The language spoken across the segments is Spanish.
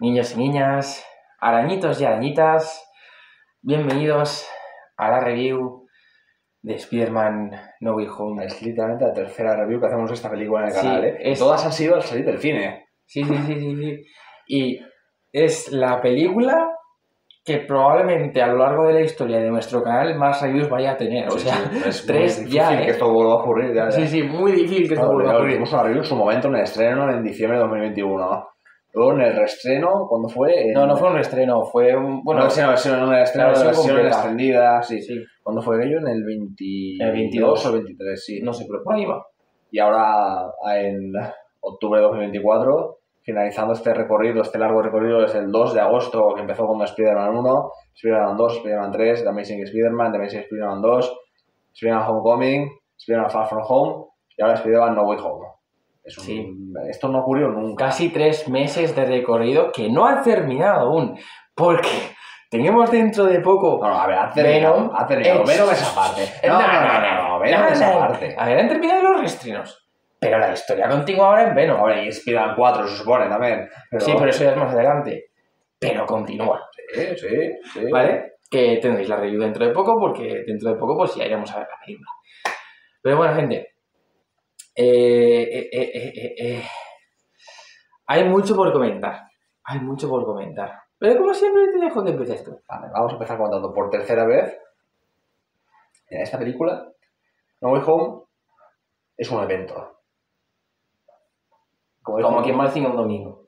Niños y niñas, arañitos y arañitas, bienvenidos a la review de Spider-Man No Way Home. Es literalmente la tercera review que hacemos de esta película en el Sí, canal, ¿eh? es- Todas han sido al salir del cine. Sí. Y es la película que probablemente a lo largo de la historia de nuestro canal más reviews vaya a tener. O sea, es tres muy ya, difícil que esto vuelva a ocurrir. Ya. Sí, muy difícil que esto Claro, vuelva a ocurrir. hicimos una review en su momento en el estreno en diciembre de 2021. Luego en el reestreno, ¿cuándo fue? No fue un estreno, fue un... Bueno, no, en el estreno, la la versión completa. extendida, sí. Sí, ¿Cuándo fue aquello? En el 22 el 22 o el 23, sí. no sé, pero por ahí va. Y ahora en octubre de 2024, finalizando este recorrido, este largo recorrido desde el 2 de agosto, que empezó con Spider-Man 1, Spider-Man 2, Spider-Man 3, The Amazing Spider-Man, The Amazing Spider-Man 2, Spider-Man Homecoming, Spider-Man Far From Home y ahora Spider-Man No Way Home. Esto no ocurrió nunca. Casi 3 meses de recorrido que no ha terminado aún, porque tenemos dentro de poco... No, a ver, ha terminado Venom esa parte. No, Venom esa parte. A ver, han terminado los restrenos, pero la historia continúa ahora en Venom. Ahora, y Spider-Man 4 se supone también. Sí, pero eso ya es más adelante. Pero continúa. Sí. ¿Vale? Que tendréis la review dentro de poco, porque dentro de poco pues ya iremos a ver la película. Pero bueno, gente... Hay mucho por comentar. Pero como siempre te dejo que empieces tú. Vale, vamos a empezar contando por tercera vez. En esta película, No Way Home es un evento. Como quien va al cine un domingo.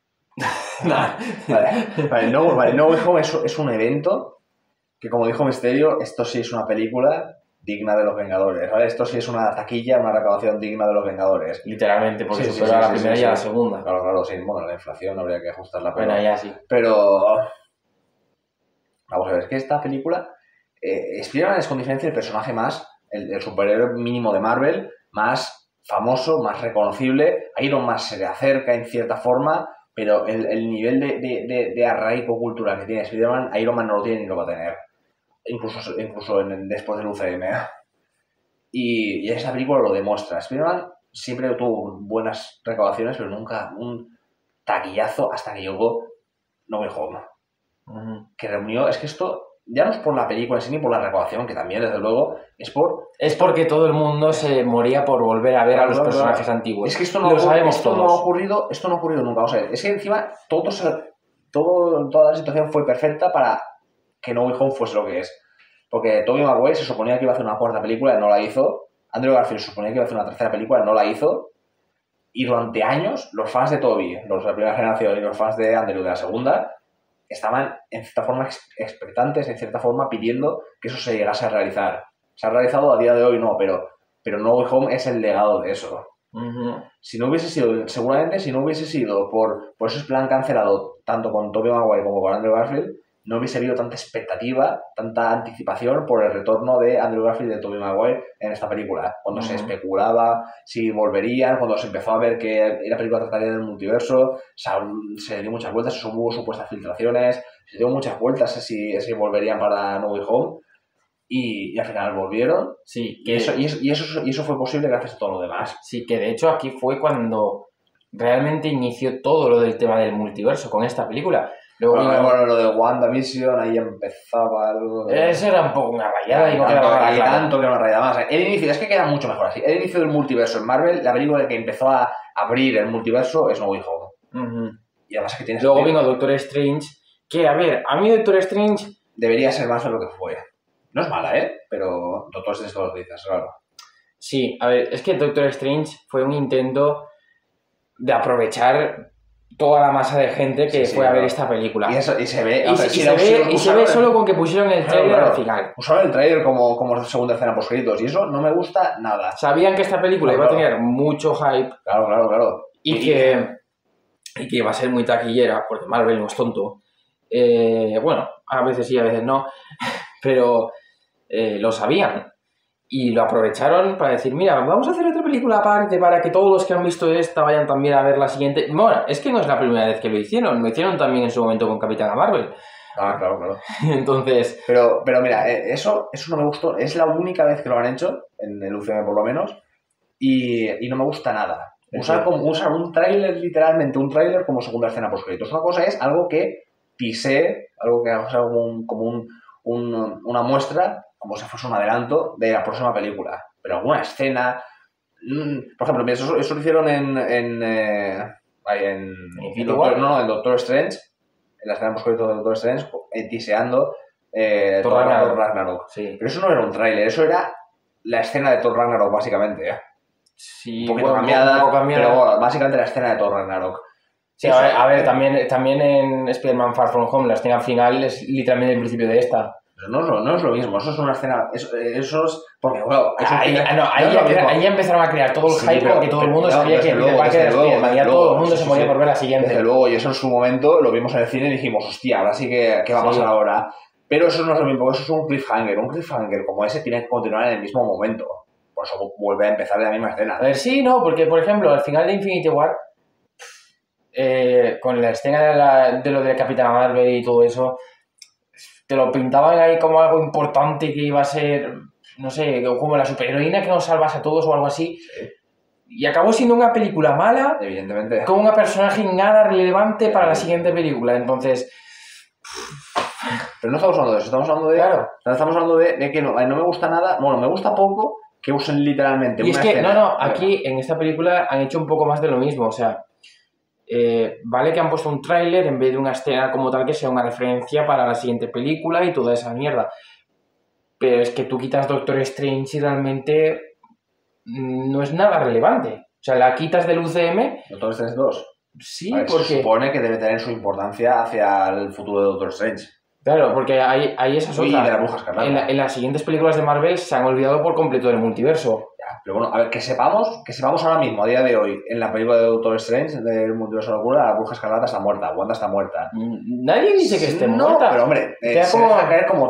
Vale, No Way Home es un evento que, como dijo Misterio, esto sí es una película digna de los Vengadores, ¿vale? Esto sí es una taquilla, una recaudación digna de los Vengadores. Literalmente, porque supera la primera y a la segunda. Claro, sí. Bueno, la inflación habría que ajustarla. Pero, bueno, ya sí. Pero vamos a ver, es que esta película Spider-Man es con diferencia el personaje más, el superhéroe mínimo de Marvel, más famoso, más reconocible. Iron Man se le acerca en cierta forma, pero el nivel de arraigo cultural que tiene Spider-Man, Iron Man no lo tiene ni lo va a tener. Incluso después del UCM. Y esa película lo demuestra. Spider-Man siempre tuvo buenas recaudaciones, pero nunca un taquillazo hasta que llegó No Way Home. Que reunió... Es que esto ya no es por la película en sí ni por la recaudación, que también, desde luego, es porque todo el mundo se moría por volver a ver a los personajes antiguos. Es que esto no ha ocurrido nunca. O sea, es que encima toda la situación fue perfecta para que No Way Home fuese lo que es. Porque Tobey Maguire se suponía que iba a hacer una cuarta película y no la hizo. Andrew Garfield se suponía que iba a hacer una tercera película y no la hizo. Y durante años, los fans de Tobey, los de la primera generación y los fans de Andrew de la segunda, estaban en cierta forma expectantes, en cierta forma pidiendo que eso se llegase a realizar. Se ha realizado a día de hoy, no, pero No Way Home es el legado de eso. Si no hubiese sido por ese plan cancelado, tanto con Tobey Maguire como con Andrew Garfield, no hubiese habido tanta expectativa, tanta anticipación por el retorno de Andrew Garfield y de Tobey Maguire en esta película. Cuando se especulaba si volverían, cuando se empezó a ver que la película trataría del multiverso, se dio muchas vueltas, hubo supuestas filtraciones, se dio muchas vueltas si volverían para No Way Home. Y al final volvieron. Sí, y eso fue posible gracias a todo lo demás. Sí, que de hecho aquí fue cuando realmente inició todo lo del tema del multiverso con esta película. Luego lo de WandaVision, ahí empezaba algo... Eso era un poco una rayada y no quedaba tanto que una rayada más. El inicio, es que queda mucho mejor así. El inicio del multiverso en Marvel, la película que empezó a abrir el multiverso es No Way Home. Y además que tienes... Luego vino Doctor Strange, que a ver, a mí Doctor Strange debería ser más de lo que fue. No es mala, pero Doctor Strange todos lo dices, claro. Sí, a ver, es que Doctor Strange fue un intento de aprovechar toda la masa de gente que fue a ver esta película. Y se ve solo con que pusieron el trailer al final. Usaron el trailer como segunda escena post-créditos y eso no me gusta nada. Sabían que esta película iba a tener mucho hype. Claro. Y que iba a ser muy taquillera, porque Marvel no es tonto. Bueno, a veces sí, a veces no. Pero lo sabían. Y lo aprovecharon para decir, mira, vamos a hacer otra película aparte para que todos los que han visto esta vayan también a ver la siguiente. Bueno, es que no es la primera vez que lo hicieron también en su momento con Capitana Marvel. Claro. Entonces... Pero mira, eso no me gustó. Es la única vez que lo han hecho, en el UCM por lo menos, y no me gusta nada. Usar un tráiler, literalmente un tráiler como segunda escena postcréditos. Una cosa es algo que pisé, algo que haga una muestra, como si fuese un adelanto de la próxima película. Pero alguna escena... por ejemplo, eso lo hicieron en Doctor Strange, en la escena postcréditos de Doctor Strange, tiseando Thor Ragnarok. Sí. Pero eso no era un tráiler, eso era la escena de Thor Ragnarok, básicamente. Sí, un poquito cambiada, un poco cambiada, pero bueno, básicamente la escena de Thor Ragnarok. Sí, a ver, también en Spider-Man Far From Home la escena final es literalmente el principio de esta. Pero no es lo mismo, eso es una escena... Eso es... Porque, bueno... Ahí ya empezaron a crear todo el hype porque todo el mundo sabía que Peter Parker era Spider-Man. Ya todo el mundo se moría por ver la siguiente. Desde luego, y eso en su momento lo vimos en el cine y dijimos, hostia, ahora sí que ¿qué va a pasar ahora? Pero eso no es lo mismo, eso es un cliffhanger. Un cliffhanger como ese tiene que continuar en el mismo momento. Por eso vuelve a empezar la misma escena. A ver, sí, no, porque, por ejemplo, al final de Infinity War... con la escena de lo de Capitana Marvel y todo eso, te lo pintaban ahí como algo importante que iba a ser, no sé, como la superheroína que nos salvase a todos o algo así. Sí. Y acabó siendo una película mala, evidentemente, con un personaje nada relevante para la siguiente película. Entonces... Pero no estamos hablando de eso, estamos hablando de que no me gusta nada, bueno, me gusta poco que usen literalmente una escena. Y es que, aquí en esta película han hecho un poco más de lo mismo, o sea... vale que han puesto un tráiler en vez de una escena como tal que sea una referencia para la siguiente película y toda esa mierda. Pero es que tú quitas Doctor Strange y realmente no es nada relevante. O sea, la quitas del UCM... ¿Doctor Strange 2? Sí, porque... Se supone que debe tener su importancia hacia el futuro de Doctor Strange. Claro, porque hay esas otras. De la Bruja Escarlata. En las siguientes películas de Marvel se han olvidado por completo del multiverso. Pero bueno, a ver, que sepamos ahora mismo, a día de hoy, en la película de Doctor Strange, del Multiverso de Locura, la Bruja Escarlata está muerta, Wanda está muerta. Nadie dice que esté muerta. No, pero hombre, se deja caer como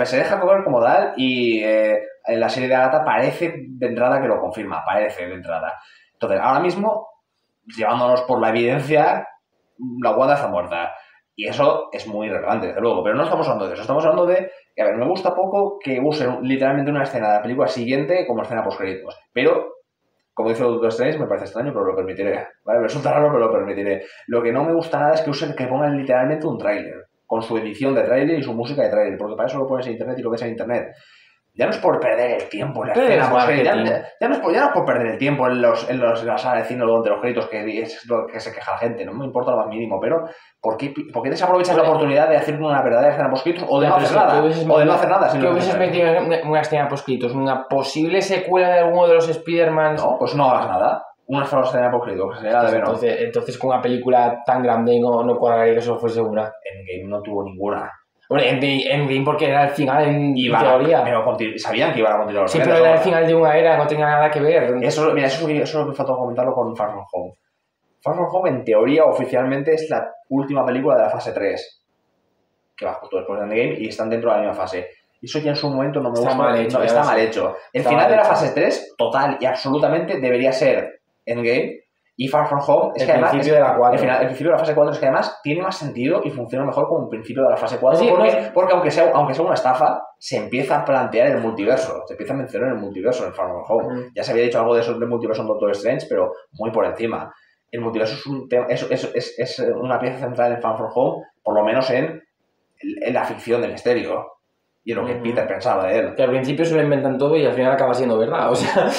tal, y en la serie de Agatha parece de entrada que lo confirma, parece de entrada. Entonces, ahora mismo, llevándonos por la evidencia, la Wanda está muerta. Y eso es muy relevante, desde luego, pero no estamos hablando de eso, estamos hablando de que, a ver, me gusta poco que usen literalmente una escena de la película siguiente como escena postcréditos, pero, como dice Doctor Strange, me parece extraño, pero lo permitiré, ¿vale? Me resulta raro, pero lo permitiré. Lo que no me gusta nada es que pongan literalmente un tráiler, con su edición de tráiler y su música de tráiler, porque para eso lo pones en internet y lo ves en internet. Ya no es por perder el tiempo en la escena, ya no es por perder el tiempo en la sala de cine o donde los créditos, que es lo que se queja la gente, no me importa lo más mínimo, pero ¿por qué desaprovechas la oportunidad de hacer una verdadera escena post-créditos o de no hacer nada? O de no hacer nada. ¿Qué hubieses metido en una escena post-créditos? ¿Una posible secuela de alguno de los Spider-Man? No, pues no hagas nada. Una sola escena post-créditos. Entonces, con una película tan grande no cuadraría que eso fuese una. Endgame no tuvo ninguna. Bueno, Endgame porque era el final en teoría. Pero sabían que iban a continuar. Sí, pero era el final de una era, no tenía nada que ver. Eso me faltó comentarlo con Far From Home. Far From Home, en teoría, oficialmente, es la última película de la fase 3. Que va justo después de Endgame y están dentro de la misma fase. Y eso ya en su momento no me gusta. Está mal hecho. El final de la fase 3, total y absolutamente, debería ser Endgame. Y Far From Home es que además... El principio de la fase 4 es que además tiene más sentido y funciona mejor como el principio de la fase 4. Sí, porque aunque sea una estafa, se empieza a plantear el multiverso. Se empieza a mencionar el multiverso en Far From Home. Ya se había dicho algo de eso del multiverso en Doctor Strange, pero muy por encima. El multiverso es un tema, es una pieza central en Far From Home, por lo menos en la ficción del misterio. Y en lo que Peter pensaba de él. Que al principio se lo inventan todo y al final acaba siendo verdad. O sea...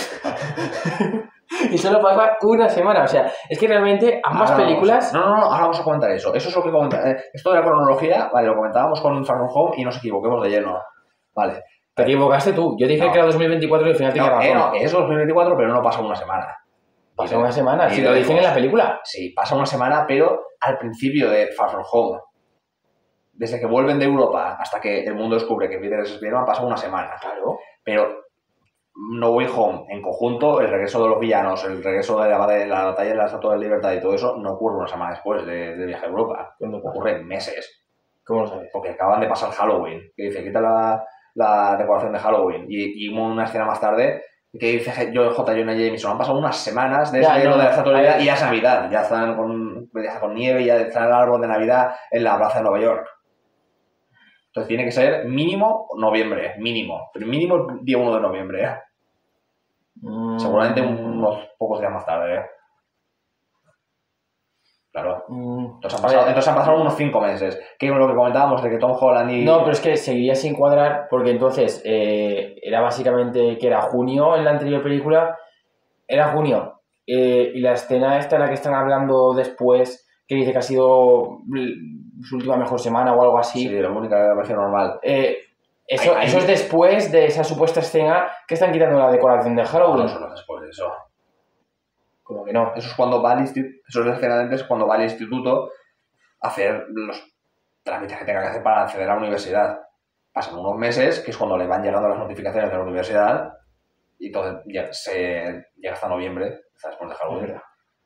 Y solo pasa una semana, o sea, es que realmente ambas películas... No, ahora vamos a comentar eso. Eso es lo que comentábamos. Esto de la cronología, vale, lo comentábamos con Far From Home y nos equivoquemos de lleno. Vale. Te equivocaste tú. Yo dije que era 2024 y al final tenía razón. No, es 2024, pero no pasa una semana. Pasa una semana, si lo dicen en la película. Sí, pasa una semana, pero al principio de Far From Home, desde que vuelven de Europa hasta que el mundo descubre que Peter es Spider-Man, pasa una semana. Claro. Pero... No Way Home en conjunto, el regreso de los villanos, el regreso de la batalla de la Estatua de la Libertad y todo eso no ocurre una semana después del viaje a Europa. Ocurre en meses. ¿Cómo lo sabes? Porque acaban de pasar Halloween. Que dice, quita la decoración de Halloween. Y una escena más tarde que dice J. Jonah Jameson. Han pasado unas semanas desde lo de la Estatua de la Libertad y ya es Navidad. Ya están con nieve y ya está el árbol de Navidad en la plaza de Nueva York. Entonces tiene que ser mínimo noviembre, mínimo. Pero mínimo el día 1 de noviembre, Seguramente unos pocos días más tarde, Claro. Entonces A ver, han pasado unos 5 meses. Que es lo que comentábamos de que Tom Holland y... no, pero es que seguiría sin cuadrar porque entonces era básicamente que era junio en la anterior película, era junio. Y la escena esta en la que están hablando después, que dice que ha sido su última mejor semana o algo así. Sí, la única que me parece normal. Eso es después de esa supuesta escena que están quitando la decoración de Halloween. No, eso no es después de eso. Como que no. Eso es cuando va al instituto, eso es la escena de antes, cuando va al instituto a hacer los trámites que tenga que hacer para acceder a la universidad. Pasan unos meses, que es cuando le van llegando las notificaciones de la universidad, y entonces llega hasta noviembre, hasta después de Halloween.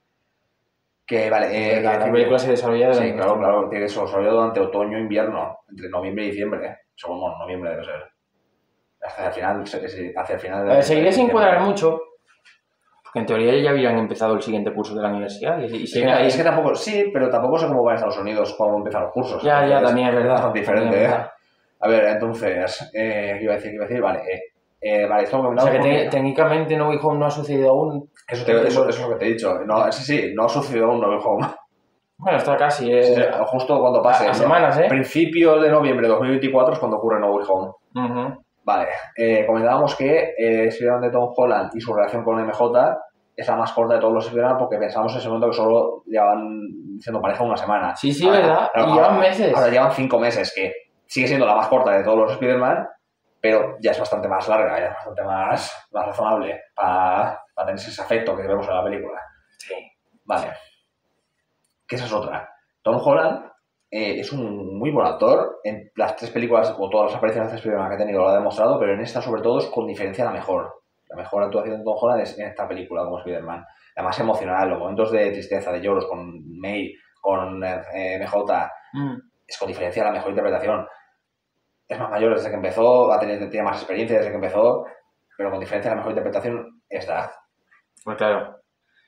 Que vale, la película se desarrolla durante... Sí, claro, tiene que se desarrolla durante otoño e invierno, entre noviembre y diciembre, según noviembre debe ser. Hacia el final. A ver, seguiría sin cuadrar mucho, porque en teoría ya habían empezado el siguiente curso de la universidad. Es que tampoco, sí, pero tampoco sé cómo va en Estados Unidos cuando empiezan los cursos. Ya, también es verdad. Bastante diferente, ¿eh? A ver, entonces, ¿qué iba a decir? Vale, esto lo o sea que técnicamente No Way Home no ha sucedido aún. Eso es lo que te he dicho. No, sí, no ha sucedido aún No Way Home. Bueno, está casi. Sí, justo cuando pase. A semanas, ¿eh? Principios de noviembre de 2024 es cuando ocurre No Way Home. Vale, comentábamos que Spider-Man de Tom Holland y su relación con MJ es la más corta de todos los Spider-Man porque pensamos en ese momento que solo llevan siendo pareja una semana. Sí, ¿verdad? Y llevan meses. Ahora llevan 5 meses, que sigue siendo la más corta de todos los Spider-Man, pero ya es bastante más larga, ya es bastante más razonable para tener ese afecto que vemos en la película. Sí. Vale. Que esa es otra. Tom Holland es un muy buen actor. En las 3 películas, o todas las apariciones de Spider-Man que ha tenido, lo ha demostrado, pero en esta, sobre todo, es con diferencia la mejor. La mejor actuación de Tom Holland es en esta película como Spider-Man. La más emocional, los momentos de tristeza, de lloros con May, con MJ, es con diferencia la mejor interpretación. Es más mayor desde que empezó, tiene más experiencia desde que empezó, pero con diferencia la mejor interpretación está. Pues claro.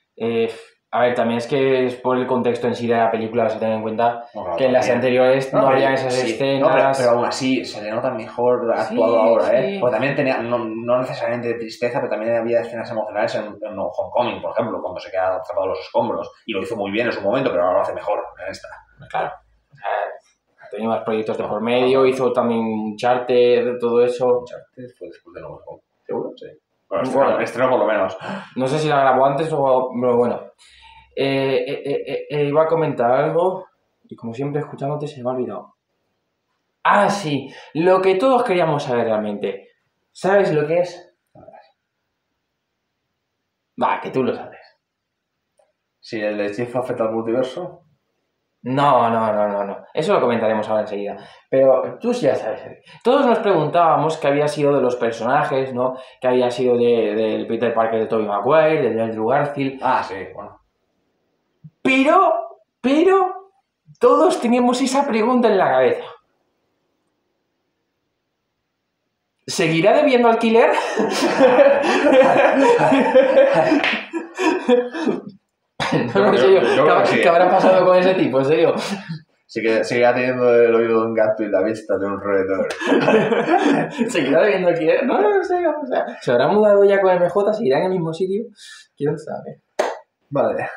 A ver, también es que es por el contexto en sí de la película, se tiene en cuenta que en las anteriores no había esas escenas. Pero aún así se le nota mejor actuado ahora, ¿eh? Porque también tenía, no necesariamente de tristeza, pero también había escenas emocionales en Homecoming, por ejemplo, cuando se queda atrapado en los escombros. Y lo hizo muy bien en su momento, pero ahora lo hace mejor en esta. Claro. Ha tenido más proyectos de por medio, hizo también Uncharted, todo eso. Uncharted fue después de No Way Home. ¿Seguro? Sí. Bueno, estreno por lo menos. No sé si la grabó antes o... Pero bueno. Iba a comentar algo y como siempre escuchándote se me ha olvidado. Ah, sí. Lo que todos queríamos saber realmente. ¿Sabes lo que es? Va, que tú lo sabes. Si el hechizo afecta al multiverso. No. Eso lo comentaremos ahora enseguida. Pero tú ya sabes. Todos nos preguntábamos qué había sido de los personajes, ¿no? Qué había sido del Peter Parker de Tobey Maguire, de Andrew Garfield. Ah, sí, bueno. Pero todos teníamos esa pregunta en la cabeza. ¿Seguirá debiendo alquiler? No sé yo. ¿Qué habrá pasado con ese tipo? En serio. Sí que seguirá teniendo el oído de un gato y la vista de un roedor. ¿Seguirá debiendo alquiler? No sé. O sea, ¿se habrá mudado ya con MJ? ¿Seguirá en el mismo sitio? ¿Quién sabe? Vale.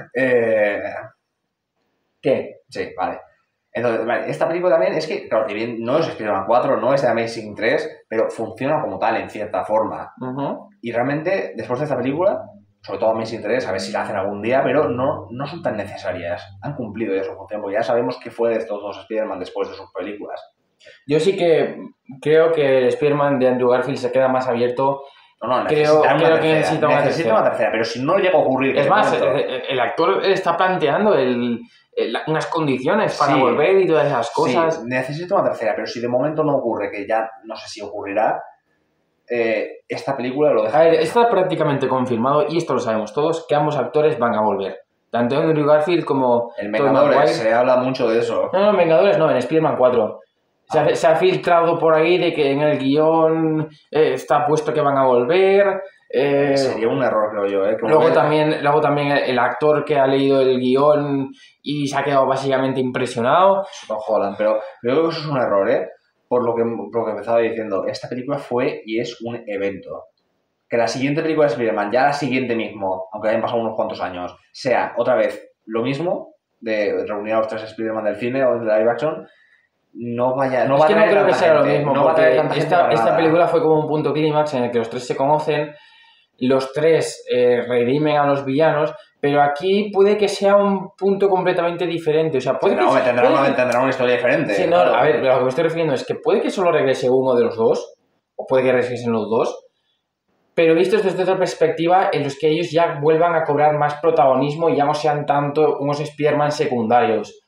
¿Qué? Sí, vale. Entonces, vale, esta película también es que, claro, bien, no es Spider-Man 4, no es de Amazing 3, pero funciona como tal en cierta forma. Y realmente, después de esta película, sobre todo Amazing 3, a ver si la hacen algún día, pero no son tan necesarias. Han cumplido ya su función, porque ya sabemos qué fue de estos dos Spider-Man después de sus películas. Yo sí que creo que el Spider-Man de Andrew Garfield se queda más abierto. Creo que necesita una tercera, pero si no llega a ocurrir... Es más, el actor está planteando unas condiciones para volver y todas esas cosas. Sí, necesita una tercera, pero si de momento no ocurre, que ya no sé si ocurrirá, esta película lo deja... A ver, está prácticamente confirmado, y esto lo sabemos todos, que ambos actores van a volver. Tanto Andrew Garfield como... En Vengadores se habla mucho de eso. No, en Vengadores no, en Spider-Man 4. Se ha filtrado por ahí de que en el guión está puesto que van a volver. Sería un error, creo yo. Luego también el actor que ha leído el guión y se ha quedado básicamente impresionado. Tom Holland, pero creo que eso es un error, por lo que empezaba diciendo. Esta película fue y es un evento. Que la siguiente película de Spider-Man, ya la siguiente mismo, aunque hayan pasado unos cuantos años, sea otra vez lo mismo, de reunir a los 3 Spider-Man del cine o de live action, no va a Es que traer no creo que tanta sea lo gente, mismo, no va a porque traer tanta gente para esta nada. película fue como un punto clímax en el que los 3 se conocen, los 3 redimen a los villanos, pero aquí puede que sea un punto completamente diferente. O sea, puede que Tendrá una historia diferente. Sí, no, claro. a ver, lo que me estoy refiriendo es que puede que solo regrese uno de los dos, o puede que regresen los dos, pero vistos desde otra perspectiva, en los que ellos ya vuelvan a cobrar más protagonismo y ya no sean tanto unos Spider-Man secundarios.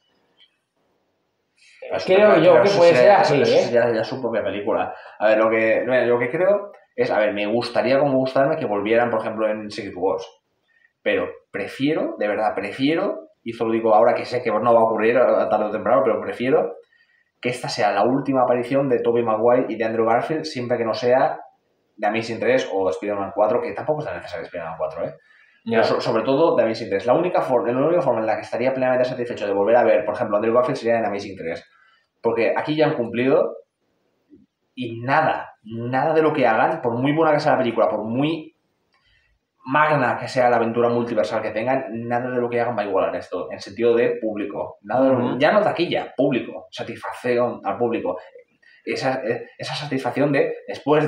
Creo yo que puede ser así, Eso ¿eh? sería ya su propia película. A ver, lo que creo es, a ver, me gustaría como gustarme que volvieran, por ejemplo, en Secret Wars. Pero prefiero, de verdad, y esto lo digo ahora que sé que no va a ocurrir tarde o temprano, pero prefiero que esta sea la última aparición de Tobey Maguire y de Andrew Garfield, siempre que no sea de Amazing 3 o de Spider-Man 4, que tampoco es tan necesario Spider-Man 4, ¿eh? Ya. Pero sobre todo de Amazing 3. La única forma en la que estaría plenamente satisfecho de volver a ver, por ejemplo, Andrew Garfield sería en Amazing 3. Porque aquí ya han cumplido y nada de lo que hagan, por muy buena que sea la película, por muy magna que sea la aventura multiversal que tengan, nada de lo que hagan va a igualar esto, en sentido de público. Ya no taquilla, público, satisfacción al público. Esa satisfacción de, después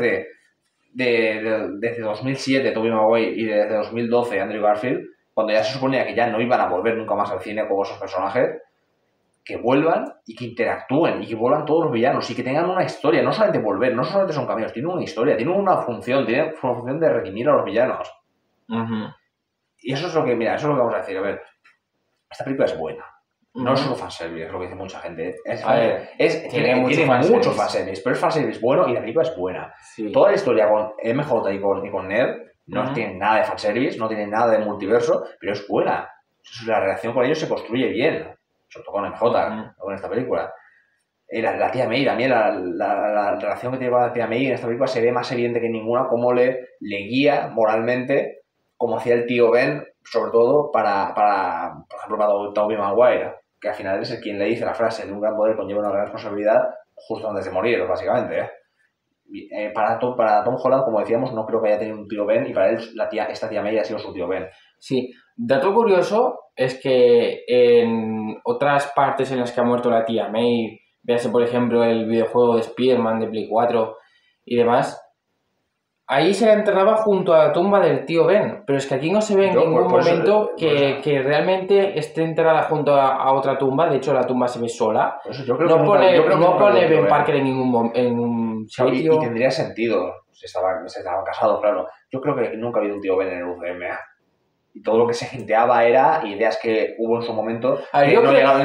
desde 2007 Tobey Maguire y desde 2012 Andrew Garfield, cuando ya se suponía que ya no iban a volver nunca más al cine con esos personajes, que vuelvan y que interactúen y que vuelvan todos los villanos y que tengan una historia, no solamente volver, no solamente son cameos, tienen una historia, tienen una función de redimir a los villanos. Y eso es lo que, mira, eso es lo que vamos a decir. A ver, esta película es buena. No es solo fanservice, es lo que dice mucha gente. Tiene mucho fanservice, pero es fanservice bueno y la película es buena. Sí. Toda la historia con MJ y con Ned no tiene nada de fanservice, no tiene nada de multiverso, pero es buena. La relación con ellos se construye bien, sobre todo con MJ, con esta película. La tía May también, la relación que tiene con la tía May en esta película se ve más evidente que ninguna, cómo le guía moralmente, como hacía el tío Ben, sobre todo por ejemplo, para Tobey Maguire, que al final es el quien le dice la frase de un gran poder conlleva una gran responsabilidad justo antes de morir, básicamente. Para Tom Holland, como decíamos, no creo que haya tenido un tío Ben, y para él esta tía May ha sido su tío Ben. Sí, dato curioso es que en otras partes en las que ha muerto la tía May, véase por ejemplo el videojuego de Spider-Man de Play 4 y demás, ahí se la enterraba junto a la tumba del tío Ben, pero es que aquí no se ve en ningún momento que realmente esté enterrada junto a otra tumba. De hecho, la tumba se ve sola. No pone Ben Parker en ningún sitio. Y tendría sentido si estaban casados, claro. Yo creo que nunca ha habido un tío Ben en el UCM. Y todo lo que se genteaba era ideas que hubo en su momento. Yo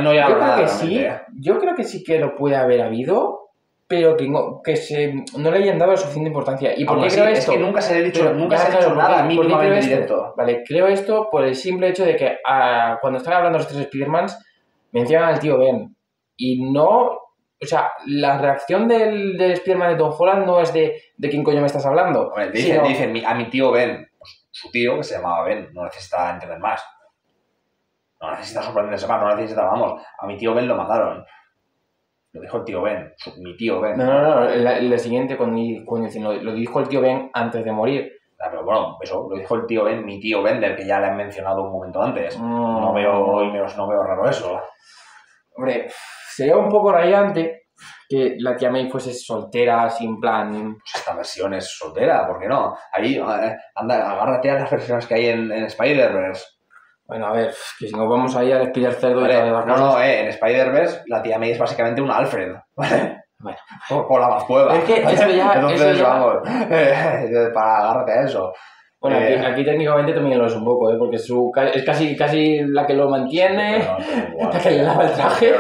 creo que sí que lo puede haber habido, pero que no le hayan dado la suficiente importancia. ¿Y por qué creo esto? Es que nunca se le ha dicho, nada mínimamente directo. Vale, creo esto por el simple hecho de que cuando están hablando los 3 Spider-Mans, mencionan al tío Ben. Y no... O sea, la reacción del Spider-Man de Tom Holland no es de quién coño me estás hablando. Bueno, dicen a mi tío Ben. Pues su tío, que se llamaba Ben, no necesita entender más. No necesita sorprenderse más, no necesita, vamos. A mi tío Ben lo mataron. Lo dijo el tío Ben, mi tío Ben. No, la siguiente, cuando lo dijo el tío Ben antes de morir. Pero bueno, eso, lo dijo el tío Ben, mi tío Ben, del que ya le han mencionado un momento antes. No veo raro eso. Hombre, sería un poco rayante que la tía May fuese soltera, sin plan... Pues esta versión es soltera, ¿por qué no? Ahí, anda, agárrate a las versiones que hay en Spider-Verse. Bueno, a ver, que si nos vamos ahí al Spider Cerdo... en Spider-Verse la tía May es básicamente un Alfred, ¿vale? Bueno. Por la más cueva. Es que eso ya... Entonces, vamos, para agárrate a eso. Bueno, aquí técnicamente también lo es un poco, porque es casi la que lo mantiene, la que le lava el traje.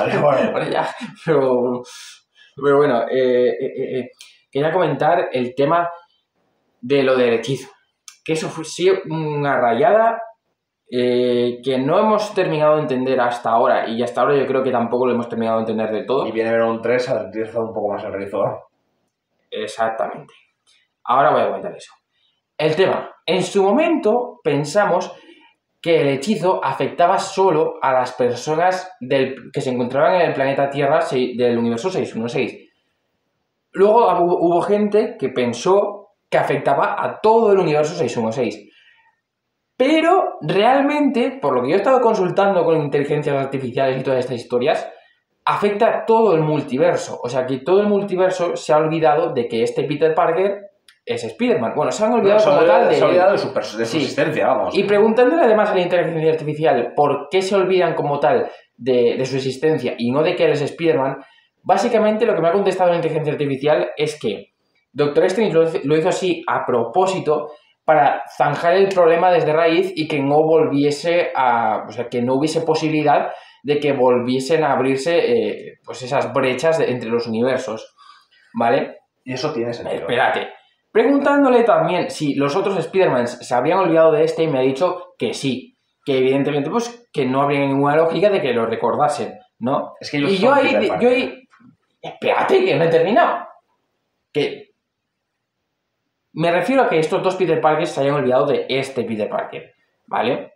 Pero bueno, quería comentar el tema de lo del hechizo. Que eso fue sí una rayada que no hemos terminado de entender hasta ahora, y hasta ahora yo creo que tampoco lo hemos terminado de entender del todo. Y viene a ver un 3 a utilizar un poco más el rizo. Exactamente. Ahora voy a comentar eso. El tema, en su momento pensamos que el hechizo afectaba solo a las personas que se encontraban en el planeta Tierra del universo 616. Luego hubo gente que pensó que afectaba a todo el universo 616. Pero realmente, por lo que yo he estado consultando con inteligencias artificiales y todas estas historias, afecta a todo el multiverso. O sea, que todo el multiverso se ha olvidado de que este Peter Parker es Spider-Man. Bueno, se han olvidado como tal de... Se ha olvidado de su existencia, vamos. Y preguntándole además a la inteligencia artificial por qué se olvidan como tal de su existencia y no de que él es Spider-Man, básicamente lo que me ha contestado la inteligencia artificial es que Doctor Strange lo hizo así a propósito para zanjar el problema desde raíz y que no volviese a... O sea, que no hubiese posibilidad de que volviesen a abrirse pues esas brechas entre los universos, ¿vale? Y eso tiene sentido. Espérate. Preguntándole también si los otros Spider-Mans se habrían olvidado de este y me ha dicho que sí, que evidentemente pues que no habría ninguna lógica de que lo recordasen, ¿no? Es que ellos y son yo ahí... Espérate, que no he terminado. Que... Me refiero a que estos dos Peter Parkers se hayan olvidado de este Peter Parker, ¿vale?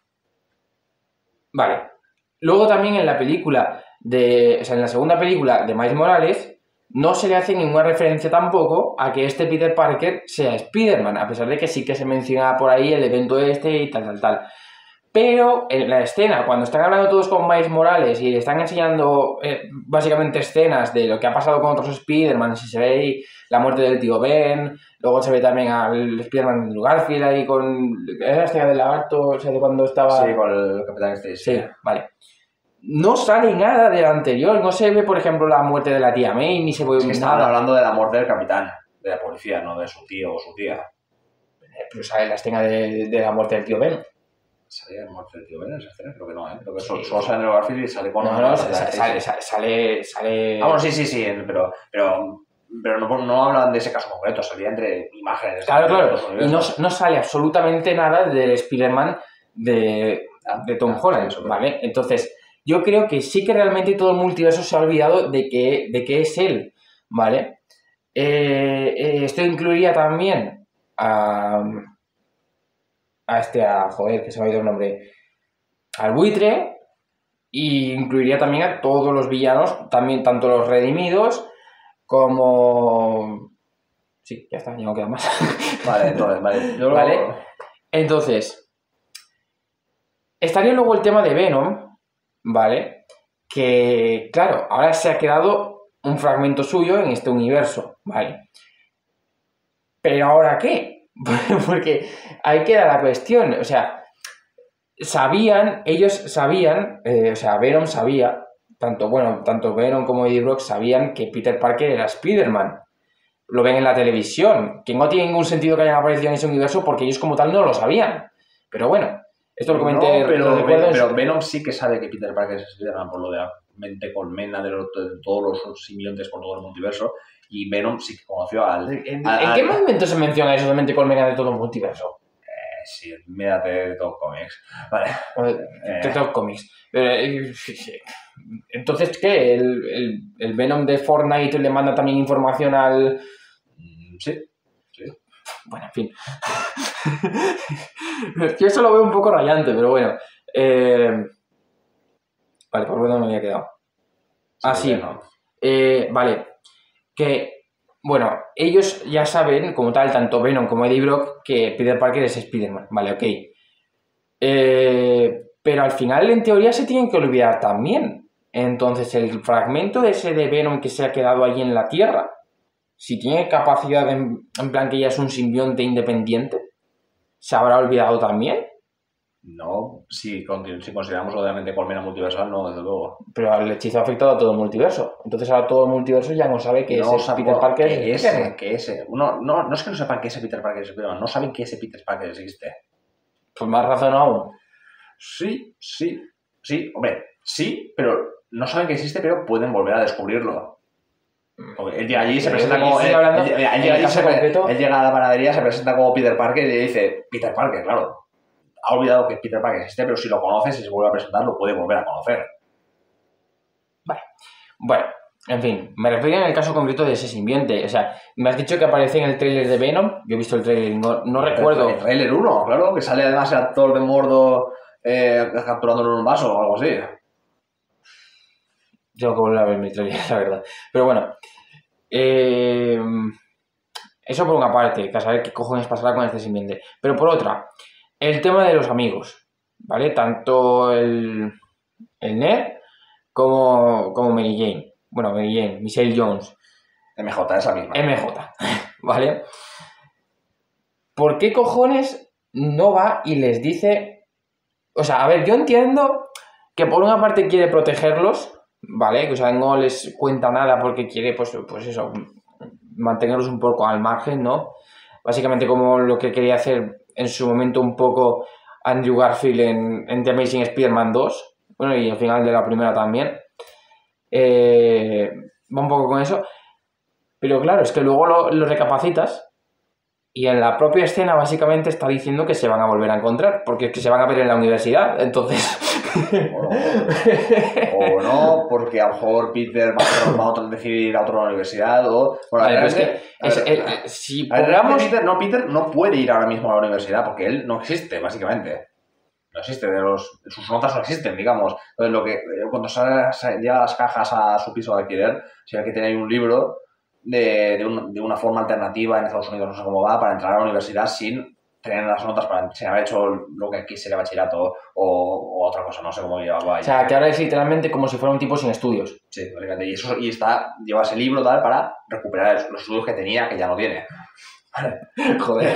Vale. Luego también en la película o sea, en la segunda película de Miles Morales, no se le hace ninguna referencia tampoco a que este Peter Parker sea Spider-Man, a pesar de que sí que se menciona por ahí el evento este y tal. Pero en la escena, cuando están hablando todos con Miles Morales y le están enseñando básicamente escenas de lo que ha pasado con otros Spider-Man, si se ve ahí la muerte del tío Ben, luego se ve también al Spider-Man de Garfield ahí con la escena del lagarto, o sea, de cuando estaba... Sí, con el Capitán Stacy. Sí, vale. No sale nada del anterior, no se ve, por ejemplo, la muerte de la tía May, ni se ve Es que estaban nada. hablando de la muerte del capitán, de la policía, no de su tío o su tía. Pero sale la escena de la muerte del tío Ben. ¿Salía la muerte del tío Ben en esa escena? Creo que no, ¿eh? Creo que solo sale en el Garfield y sale con... No, sale... Ah, bueno, sí, pero no hablan de ese caso concreto, salía entre imágenes. Claro. Y no sale absolutamente nada del Spider-Man de Tom Holland, sí, ¿vale? Entonces, yo creo que sí que realmente todo el multiverso se ha olvidado de que es él, ¿vale? Esto incluiría también joder, que se me ha ido el nombre, al buitre, y incluiría también a todos los villanos, también tanto los redimidos como... Sí, ya está, ya no queda más. Vale, entonces, ¿Vale? Entonces, estaría luego el tema de Venom, ¿vale? Que, claro, ahora se ha quedado un fragmento suyo en este universo, ¿vale? ¿Pero ahora qué? Porque ahí queda la cuestión, o sea, ellos sabían, o sea, Venom sabía, tanto Venom como Eddie Brock sabían que Peter Parker era Spider-Man. Lo ven en la televisión, que no tiene ningún sentido que hayan aparecido en ese universo porque ellos como tal no lo sabían. Pero bueno, esto lo comenté... No, pero Venom sí que sabe que Peter Parker es Spider-Man por lo de la mente colmena de todos los simbiontes por todo el multiverso, y Venom sí que conoció ¿En qué momento se menciona eso de mente colmena de todo el multiverso? Sí, mírate de Top Comics. Vale. De Top Comics. Entonces, ¿qué? ¿El Venom de Fortnite le manda también información al...? Sí. Bueno, en fin. Yo eso lo veo un poco rayante, pero bueno. Vale, por bueno me había quedado. Sí. Vale. Que... Bueno, ellos ya saben, como tal, tanto Venom como Eddie Brock, que Peter Parker es Spider-Man. Vale, ok. Pero al final, en teoría, se tienen que olvidar también. Entonces, el fragmento de ese de Venom que se ha quedado allí en la Tierra, si tiene capacidad en plan que ya es un simbionte independiente, ¿se habrá olvidado también? No, si consideramos obviamente colmena multiversal, no, desde luego. Pero el hechizo ha afectado a todo el multiverso. Entonces ahora todo el multiverso ya no sabe que ese Peter Parker no es que no sepan que ese Peter Parker es Spider-Man, no saben que ese Peter Parker existe. Pues más razón aún. Sí, hombre, sí, pero no saben que existe, pero pueden volver a descubrirlo. Porque él llega allí y se presenta como... Él llega a la panadería, se presenta como Peter Parker y le dice, Peter Parker, claro. Ha olvidado que Peter Parker existe, pero si lo conoces y se vuelve a presentar, lo puede volver a conocer. Vale. Bueno, en fin, me refiero en el caso concreto de ese simbionte. O sea, me has dicho que aparece en el tráiler de Venom. Yo he visto el tráiler y no recuerdo. El tráiler 1, claro, que sale además el actor de Mordo capturándolo en un vaso o algo así. Tengo que volver a ver mi tráiler, la verdad. Pero bueno. Eso por una parte, que a saber qué cojones pasará con este simbionte. Pero por otra... el tema de los amigos, ¿vale? Tanto el Ned como Mary Jane. Bueno, Mary Jane, Michelle Jones. MJ, esa misma. MJ, ¿vale? ¿Por qué cojones no va y les dice... O sea, a ver, yo entiendo que por una parte quiere protegerlos, ¿vale? O sea, no les cuenta nada porque quiere, pues eso, mantenerlos un poco al margen, ¿no? Básicamente como lo que quería hacer en su momento un poco Andrew Garfield en The Amazing Spider-Man 2, bueno, y al final de la primera también. Va un poco con eso. Pero claro, es que luego lo recapacitas y en la propia escena básicamente está diciendo que se van a volver a encontrar, porque es que se van a ver en la universidad, entonces... O no, porque a lo mejor Peter va a decidir ir a otra universidad o... Bueno, Vale, pero es que si pongamos... Peter no puede ir ahora mismo a la universidad porque él no existe, básicamente. No existe, sus notas no existen, digamos. Entonces, cuando lleva las cajas a su piso de alquiler, si hay que tener un libro de una forma alternativa en Estados Unidos, no sé cómo va, para entrar a la universidad sin tener las notas, sin haber hecho lo que aquí sería bachillerato o otra cosa, no sé cómo llevarlo ahí. O sea, que ahora es literalmente como si fuera un tipo sin estudios. Sí, básicamente. Lleva ese libro tal para recuperar los estudios que tenía, que ya no tiene. Joder.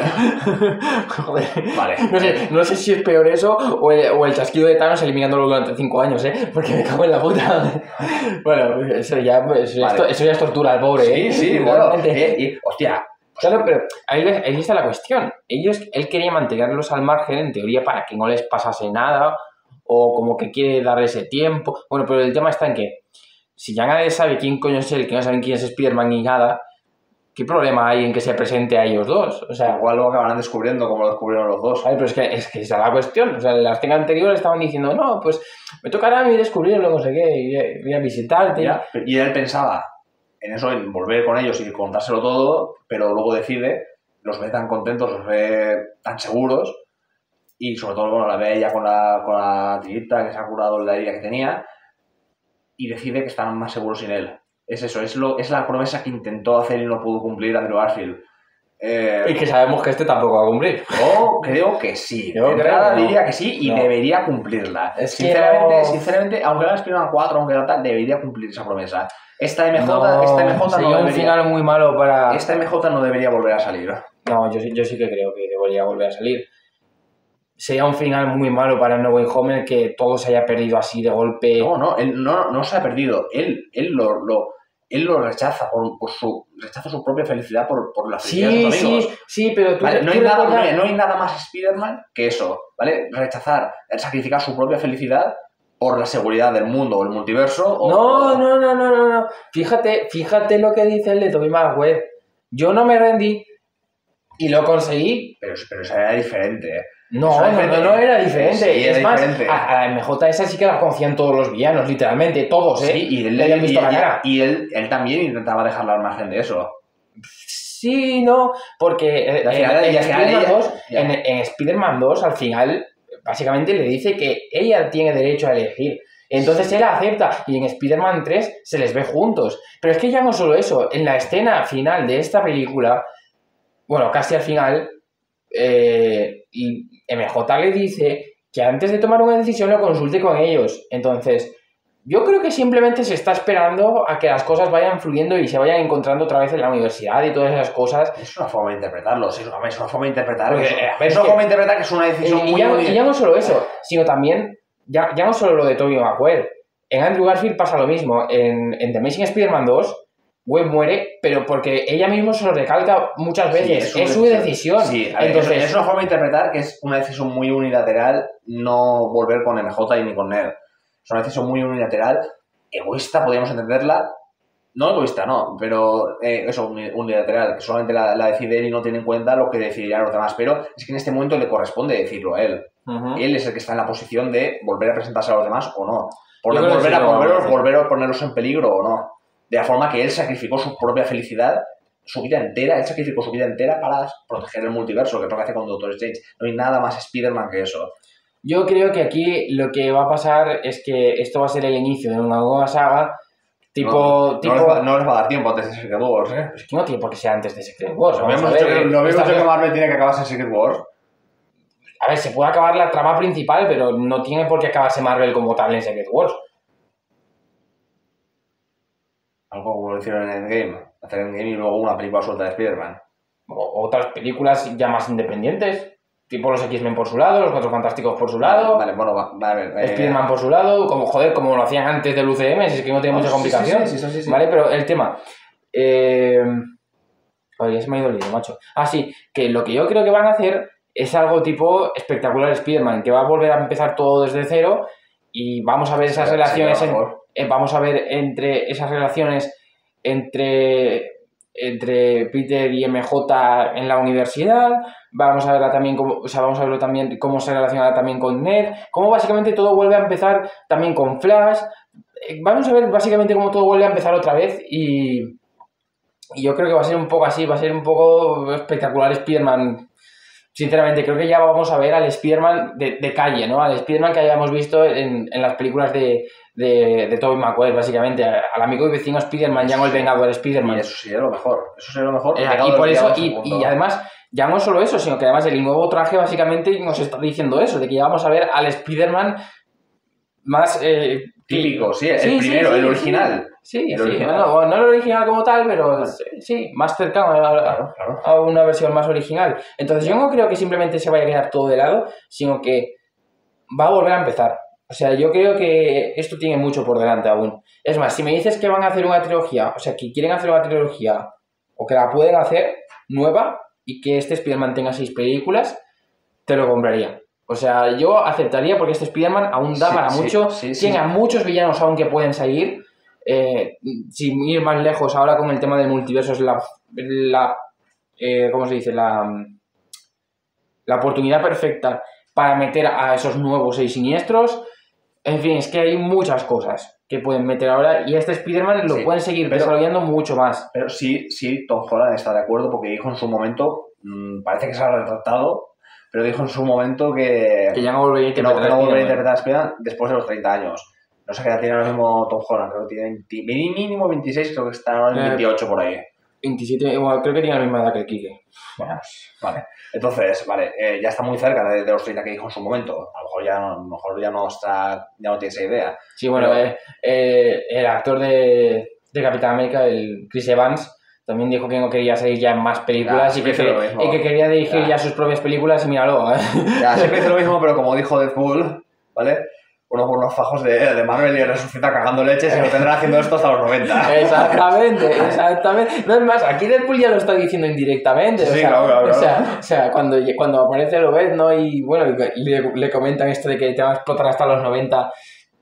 Vale. No sé si es peor eso o el chasquido de Thanos eliminándolo durante 5 años, Porque me cago en la puta. Bueno, eso ya es tortura al pobre, Sí, bueno. Hostia. Claro, pero ahí está la cuestión. Él quería mantenerlos al margen, en teoría, para que no les pasase nada, o como que quiere darle ese tiempo. Bueno, pero el tema está en que si ya nadie sabe quién coño es él, que no saben quién es Spider-Man ni nada, ¿qué problema hay en que se presente a ellos dos? O sea, igual lo acabarán descubriendo como lo descubrieron los dos. Pero es que esa es la cuestión. O sea, en la escena anterior estaban diciendo, no, pues me tocará a mí descubrirlo, no sé qué, voy a visitarte. Y él pensaba en eso, en volver con ellos y contárselo todo, pero luego decide, los ve tan contentos, los ve tan seguros, y sobre todo, bueno, la ve ella con la tirita que se ha curado la herida que tenía, y decide que están más seguros sin él. Es eso, es la promesa que intentó hacer y no pudo cumplir Andrew Garfield. Y que sabemos que este tampoco va a cumplir. Yo creo que sí. Diría que sí y debería cumplirla. Sinceramente, aunque la Spider-Man 4, aunque tal, debería cumplir esa promesa. Esta MJ no debería... un final muy malo para... Esta MJ no debería volver a salir. No, yo sí que creo que debería volver a salir. Sería un final muy malo para No Way Home en el que todo se haya perdido así de golpe. No, él no se ha perdido. Él lo rechaza rechaza su propia felicidad por la felicidad de sus amigos. Sí, pero tú, ¿vale? No hay nada más Spider-Man que eso, ¿vale? Rechazar, sacrificar su propia felicidad por la seguridad del mundo o el multiverso. No. Fíjate lo que dice el de Tobey Maguire. Yo no me rendí y lo conseguí. Pero eso era diferente, No era diferente. Sí, es más, diferente. a la MJ esa sí que la conocían todos los villanos, literalmente, todos, Sí, y él le habían visto la cara. Y él también intentaba dejarla al margen de eso. Sí, no, porque en Spider-Man 2, al final, básicamente le dice que ella tiene derecho a elegir. Entonces él acepta y en Spider-Man 3 se les ve juntos. Pero es que ya no solo eso, en la escena final de esta película, bueno, casi al final, MJ le dice que antes de tomar una decisión lo consulte con ellos. Entonces, yo creo que simplemente se está esperando a que las cosas vayan fluyendo y se vayan encontrando otra vez en la universidad y todas esas cosas. Es una forma de interpretarlo, sí, es una forma de interpretarlo. Es una forma de interpretar que es una decisión muy... Y ya no solo eso, sino también, ya no solo lo de Tobey Maguire. En Andrew Garfield pasa lo mismo. En The Amazing Spider-Man 2, Gwen muere, pero porque ella misma se lo recalca muchas veces. Sí, es su decisión. Sí, entonces, es una forma de interpretar que es una decisión muy unilateral no volver con MJ y ni con Ned. Es una decisión muy unilateral, egoísta, podríamos entenderla. No egoísta, no, pero eso, unilateral, que solamente la decide él y no tiene en cuenta lo que decidirán los demás. Pero es que en este momento le corresponde decirlo a él. Uh-huh. Él es el que está en la posición de volver a presentarse a los demás o no. Volver a ponerlos en peligro o no. De la forma que él sacrificó su propia felicidad, su vida entera, él sacrificó su vida entera para proteger el multiverso, que es lo que hace con Doctor Strange. No hay nada más Spider-Man que eso. Yo creo que aquí lo que va a pasar es que esto va a ser el inicio de una nueva saga, no les va a dar tiempo antes de Secret Wars, Es que no tiene por qué ser antes de Secret Wars. ¿No vemos que Marvel tiene que acabarse en Secret Wars? A ver, se puede acabar la trama principal, pero no tiene por qué acabarse Marvel como tal en Secret Wars. Algo como lo hicieron en Endgame. Hacer Endgame y luego una película suelta de Spider-Man. O otras películas ya más independientes, tipo los X-Men por su lado, los Cuatro Fantásticos por su lado, Vale, bueno, vale. Spider-Man por su lado, como lo hacían antes del UCM, si es que no tiene mucha complicación. Sí. Vale, pero el tema... Oye, se me ha ido el lío, macho. Ah, sí, que lo que yo creo que van a hacer es algo tipo espectacular Spider-Man, que va a volver a empezar todo desde cero y vamos a ver esas relaciones, vamos a ver entre esas relaciones entre Peter y MJ en la universidad, vamos a verla también vamos a verlo también cómo se relaciona también con Ned, cómo básicamente todo vuelve a empezar también con Flash. Vamos a ver básicamente cómo todo vuelve a empezar otra vez y yo creo que va a ser un poco así, va a ser un poco espectacular Spider-Man. Sinceramente, creo que ya vamos a ver al Spider-Man de calle, ¿no? Al Spider-Man que hayamos visto en las películas de Tobey Maguire, básicamente. Al amigo y vecino Spider-Man, ya no el vengador Spider-Man. Y eso sería lo mejor. Y por eso, y además, ya no solo eso, sino que además el nuevo traje básicamente nos está diciendo eso, de que ya vamos a ver al Spider-Man más... típico, sí, el primero, el original. Sí, no el original como tal, pero sí, más cercano a una versión más original. Entonces yo no creo que simplemente se vaya a quedar todo de lado, sino que va a volver a empezar. O sea, yo creo que esto tiene mucho por delante aún. Es más, si me dices que van a hacer una trilogía, o sea, que quieren hacer una trilogía, o que la pueden hacer nueva, y que este Spider-Man tenga 6 películas, te lo compraría. O sea, yo aceptaría porque este Spider-Man aún da para mucho, tiene a muchos villanos aún que pueden salir. Sin ir más lejos, ahora con el tema del multiverso es ¿cómo se dice? La oportunidad perfecta para meter a esos nuevos 6 siniestros. En fin, es que hay muchas cosas que pueden meter ahora y este Spider-Man lo pueden seguir desarrollando mucho más. Pero sí, Tom Holland está de acuerdo porque dijo en su momento, parece que se ha retractado, pero dijo en su momento que ya no volvería a interpretar a Spider-Man después de los 30 años. No sé qué edad tiene ahora mismo Tom Holland, creo que tiene mínimo 26, creo que está ahora en 28 por ahí. 27, bueno, creo que tiene la misma edad que el Quique. Bueno, vale. Entonces, ya está muy cerca de los 30 que dijo en su momento. A lo mejor ya no tiene esa idea. Sí, bueno, pero... el actor de Capitán América, el Chris Evans, también dijo que no quería salir ya en más películas y que quería dirigir ya sus propias películas y míralo. Ya, siempre dice lo mismo, pero como dijo Deadpool, ¿vale? Uno por unos fajos de Marvel y resucita cagando leches y lo tendrá haciendo esto hasta los 90. Exactamente. No es más, aquí Deadpool ya lo está diciendo indirectamente. Sí, claro. O sea, cuando aparece lo ves, ¿no? Y bueno, le comentan esto de que te va a explotar hasta los 90.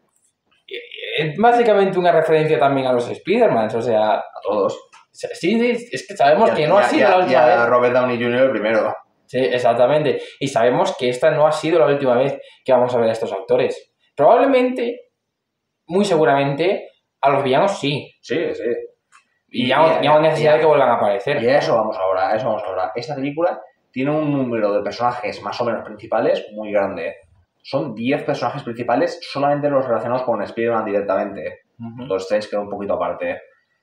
Es básicamente una referencia también a los Spider-Man, o sea... A todos. Sí, es que sabemos que no ha sido la última vez. Y a Robert Downey Jr. el primero. Sí, exactamente. Y sabemos que esta no ha sido la última vez que vamos a ver a estos actores. Probablemente, muy seguramente, a los villanos sí. Sí. Y ya no hay necesidad de que vuelvan a aparecer. Y a eso vamos ahora. Esta película tiene un número de personajes más o menos principales muy grande. Son 10 personajes principales, solamente los relacionados con Spider-Man directamente. Los Strange queda un poquito aparte.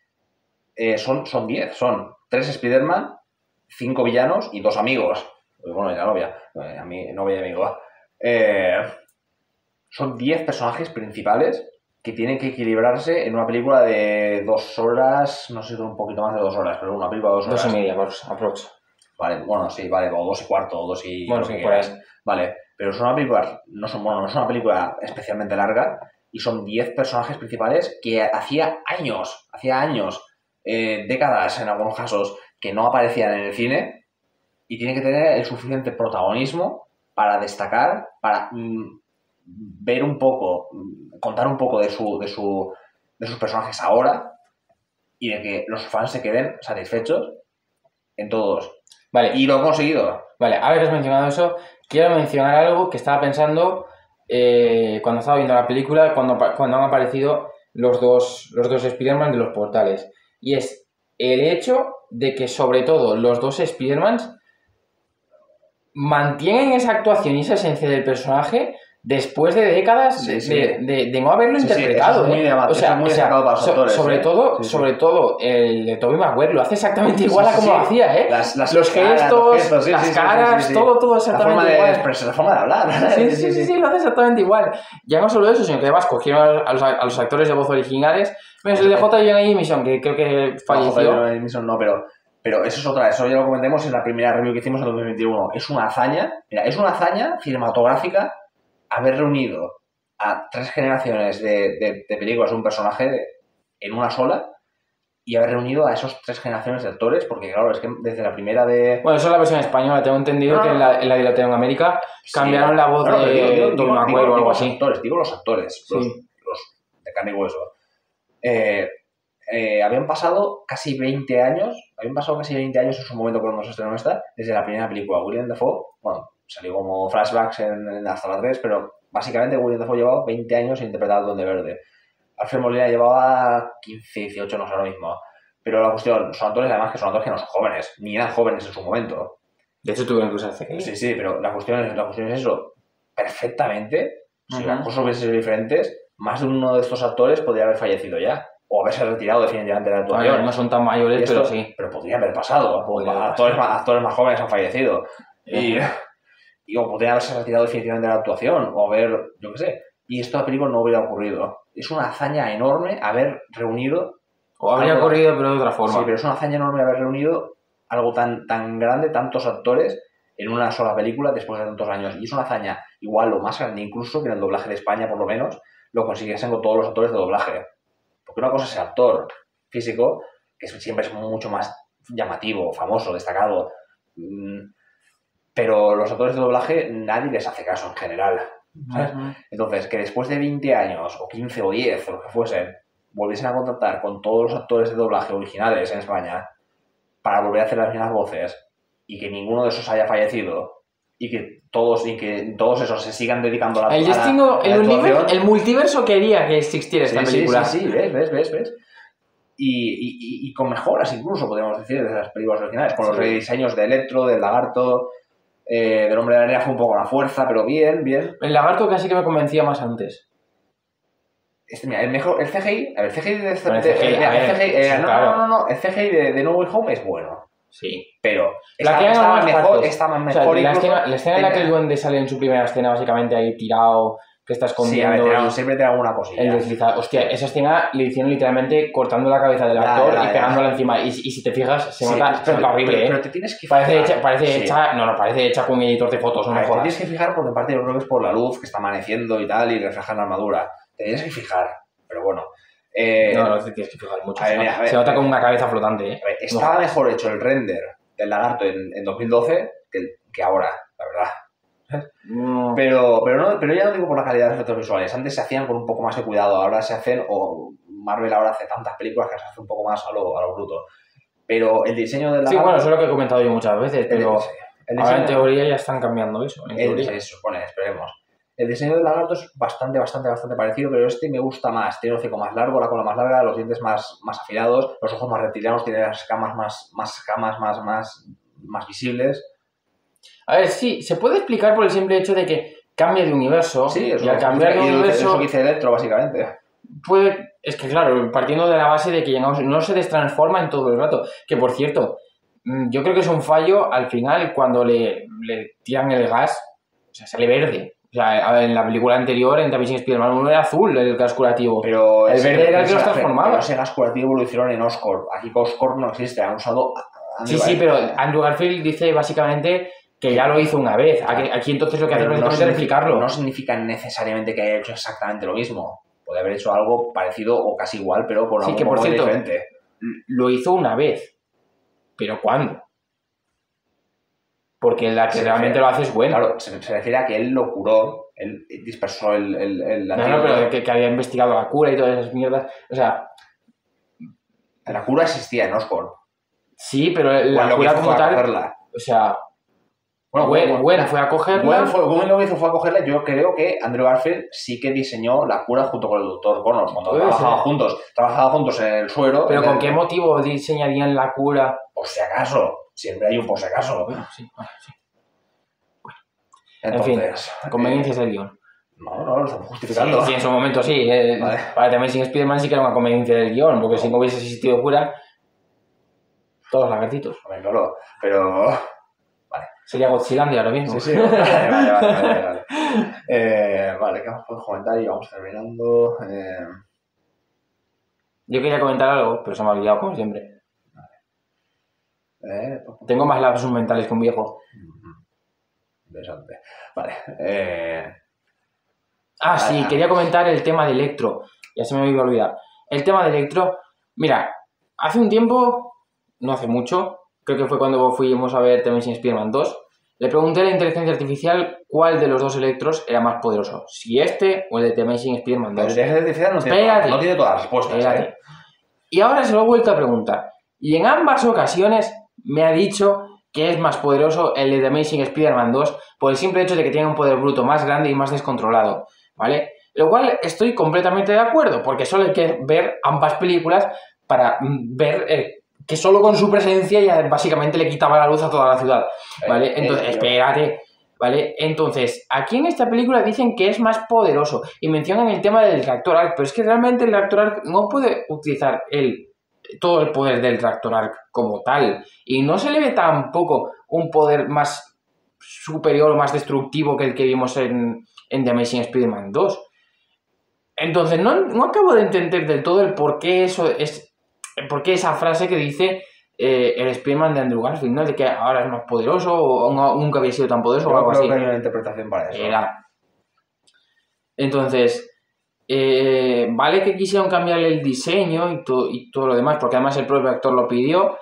Son 10. Son 3 Spider-Man, 5 villanos y 2 amigos. Bueno, y la novia. Novia y amigo. Son 10 personajes principales que tienen que equilibrarse en una película de 2 horas, no sé, un poquito más de 2 horas, pero una película de 2 horas. 2 y media, aprox. Vale, bueno, sí, vale, o 2 y cuarto, o 2 y... Bueno, sí, por ahí. Vale, pero es una película, no es una película especialmente larga y son 10 personajes principales que hacía años, décadas en algunos casos, que no aparecían en el cine y tienen que tener el suficiente protagonismo para destacar, para... ver un poco, contar un poco de sus personajes ahora y de que los fans se queden satisfechos en todos. Vale. Y lo he conseguido. Vale, ahora que has mencionado eso, quiero mencionar algo que estaba pensando cuando estaba viendo la película, cuando han aparecido los dos Spider-Man de los portales. Y es el hecho de que, sobre todo, los dos Spider-Mans mantienen esa actuación y esa esencia del personaje después de décadas de no haberlo interpretado. Eso es muy destacado para los actores. Sobre todo el de Tobey Maguire lo hace exactamente igual a como lo hacía, ¿eh? Los gestos, las caras, todo exactamente igual. La forma de hablar. Sí, lo hace exactamente igual. Ya no solo eso, sino que además cogieron a los actores de voz originales. Menos el de J. Jonah Jameson, que creo que falleció. J. Jonah Jameson no, pero eso es otra, eso ya lo comentemos en la primera review que hicimos en 2021. Es una hazaña cinematográfica haber reunido a 3 generaciones de películas de un personaje en una sola y haber reunido a esos 3 generaciones de actores, porque claro, es que desde la primera de... Bueno, eso es la versión española, tengo entendido que en la de Latinoamérica cambiaron la voz de Tobey Maguire o algo así. Digo los actores, los de carne y hueso. Habían pasado casi 20 años en su momento cuando se estrenó esta, desde la primera película. William Dafoe, bueno, salió como flashbacks hasta la 3, pero básicamente William Dafoe llevaba 20 años interpretando al Duende Verde. Alfred Molina llevaba 15, 18, no sé ahora mismo. Pero la cuestión, son actores además que son actores que no son jóvenes, ni eran jóvenes en su momento. De hecho tuvieron que usar CGI. Sí, pero la cuestión es eso. Perfectamente, si las cosas hubiesen sido diferentes, más de uno de estos actores podría haber fallecido ya. O haberse retirado definitivamente de la actuación. No son tan mayores, pero sí. Pero podría haber pasado. Actores más jóvenes han fallecido. O podrían haberse retirado definitivamente de la actuación. O haber, yo qué sé. Y esto a la película no hubiera ocurrido. Es una hazaña enorme haber reunido... O habría ocurrido, pero de otra forma. Sí, pero es una hazaña enorme haber reunido algo tan grande, tantos actores, en una sola película después de tantos años. Y es una hazaña igual o más grande incluso que en el doblaje de España, por lo menos, lo consiguiesen con todos los actores de doblaje. Porque una cosa es el actor físico, que siempre es mucho más llamativo, famoso, destacado. Pero los actores de doblaje nadie les hace caso en general, ¿sabes? Entonces, que después de 20 años, o 15 o 10, o lo que fuesen, volviesen a contactar con todos los actores de doblaje originales en España para volver a hacer las mismas voces y que ninguno de esos haya fallecido y que todos esos se sigan dedicando a la actuación. El multiverso quería que existiera esta película. Sí, ves. Y con mejoras incluso, podemos decir, de las películas originales, con los rediseños de Electro, del Lagarto, del Hombre de la Arena fue un poco a la fuerza, pero bien. El Lagarto casi que me convencía más antes. Mira, el CGI de No Way Home es bueno. Sí. Pero está mejor. La escena en la que el duende sale en su primera escena, básicamente ahí tirado, que está escondiendo. Sí, siempre te da alguna cosilla. Hostia, esa escena le hicieron literalmente cortando la cabeza del actor y pegándola encima. Y si te fijas, se nota horrible, pero te tienes que fijar. Parece hecha con un editor de fotos, no me jodas. Te tienes que fijar porque en parte yo creo que es por la luz que está amaneciendo y tal, y refleja la armadura. Te tienes que fijar, pero bueno. No te tienes que fijar mucho. Se nota como una cabeza flotante. Estaba mejor hecho el render del lagarto en 2012 que ahora, la verdad. No. Pero ya no digo por la calidad de efectos visuales. Antes se hacían con un poco más de cuidado, ahora se hacen, o Marvel ahora hace tantas películas que se hace un poco más a lo bruto. Pero el diseño del lagarto... Sí, bueno, eso es lo que he comentado yo muchas veces, pero ahora en teoría ya están cambiando eso. Se supone, esperemos. El diseño del lagarto es bastante parecido, pero este me gusta más. Tiene el hocico más largo, la cola más larga, los dientes más afilados, los ojos más reptilianos, tiene las escamas más visibles. A ver, sí, se puede explicar por el simple hecho de que cambia de universo. Sí, y al cambiar de universo... Eso que dice Electro, básicamente. Es que claro, partiendo de la base de que no se destransforma en todo el rato. Que por cierto, yo creo que es un fallo al final cuando le tiran el gas, o sea, sale verde. O sea, en la película anterior, en The Amazing Spider-Man 1, era azul el gas curativo. Pero el verde era el que los transformaba. Pero ese gas curativo lo hicieron en Oscorp. Aquí Oscorp no existe, han usado... Sí, pero Andrew Garfield dice básicamente que ya lo hizo una vez. Aquí entonces lo que hace es replicarlo. No significa necesariamente que haya hecho exactamente lo mismo. Puede haber hecho algo parecido o casi igual, pero con algún modo diferente. Lo hizo una vez. ¿Pero cuándo? Porque la que realmente lo hace es buena. Claro, se refiere a que él lo curó, él dispersó el No, pero que había investigado la cura y todas esas mierdas. O sea... La cura existía en Oscorp. Sí, pero la cura como tal... O sea... Gwen fue a cogerla. Gwen lo que hizo fue a cogerla. Yo creo que Andrew Garfield sí que diseñó la cura junto con el Dr. Connors. Cuando trabajaban juntos en el suero. ¿Pero con qué motivo diseñarían la cura? Por si acaso. Siempre hay un por si acaso. Bueno, sí. Entonces, en fin, conveniencias del guión. No, lo estamos justificando. Sí, en su momento sí. Vale. Para The Amazing Spider-Man sí que era una conveniencia del guión, porque si no hubiese existido fuera, todos lagartitos. A ver, claro, pero... Sería Godzilandia ahora mismo. Sí, vale. Vale, ¿qué más puedes comentar? Y vamos terminando. Yo quería comentar algo, pero se me ha olvidado, como siempre. Tengo más lapsos mentales que un viejo. Interesante. Vale. Sí, quería comentar el tema de Electro. Ya se me iba a olvidar. El tema de Electro, mira, hace un tiempo, no hace mucho, creo que fue cuando fuimos a ver The Amazing Spider-Man 2, le pregunté a la inteligencia artificial cuál de los dos Electros era más poderoso, si este o el de The Amazing Spider-Man 2. La inteligencia artificial no tiene todas las respuestas. Y ahora se lo he vuelto a preguntar. Y en ambas ocasiones me ha dicho que es más poderoso el de The Amazing Spider-Man 2 por el simple hecho de que tiene un poder bruto más grande y más descontrolado, ¿vale? Lo cual estoy completamente de acuerdo, porque solo hay que ver ambas películas para ver que solo con su presencia ya básicamente le quitaba la luz a toda la ciudad, ¿vale? Entonces, espérate, ¿vale? Entonces, aquí en esta película dicen que es más poderoso y mencionan el tema del reactor arc, pero es que realmente el reactor arc no puede utilizar todo el poder del reactor arc como tal, y no se le ve tampoco un poder más superior o más destructivo que el que vimos en The Amazing Spider-Man 2. Entonces, no acabo de entender del todo el por qué por qué esa frase que dice el Spider-Man de Andrew Garfield, ¿no? De que ahora es más poderoso o nunca había sido tan poderoso o algo así. Creo que hay una interpretación para eso. Entonces, vale que quisieron cambiarle el diseño y todo lo demás, porque además el propio actor lo pidió.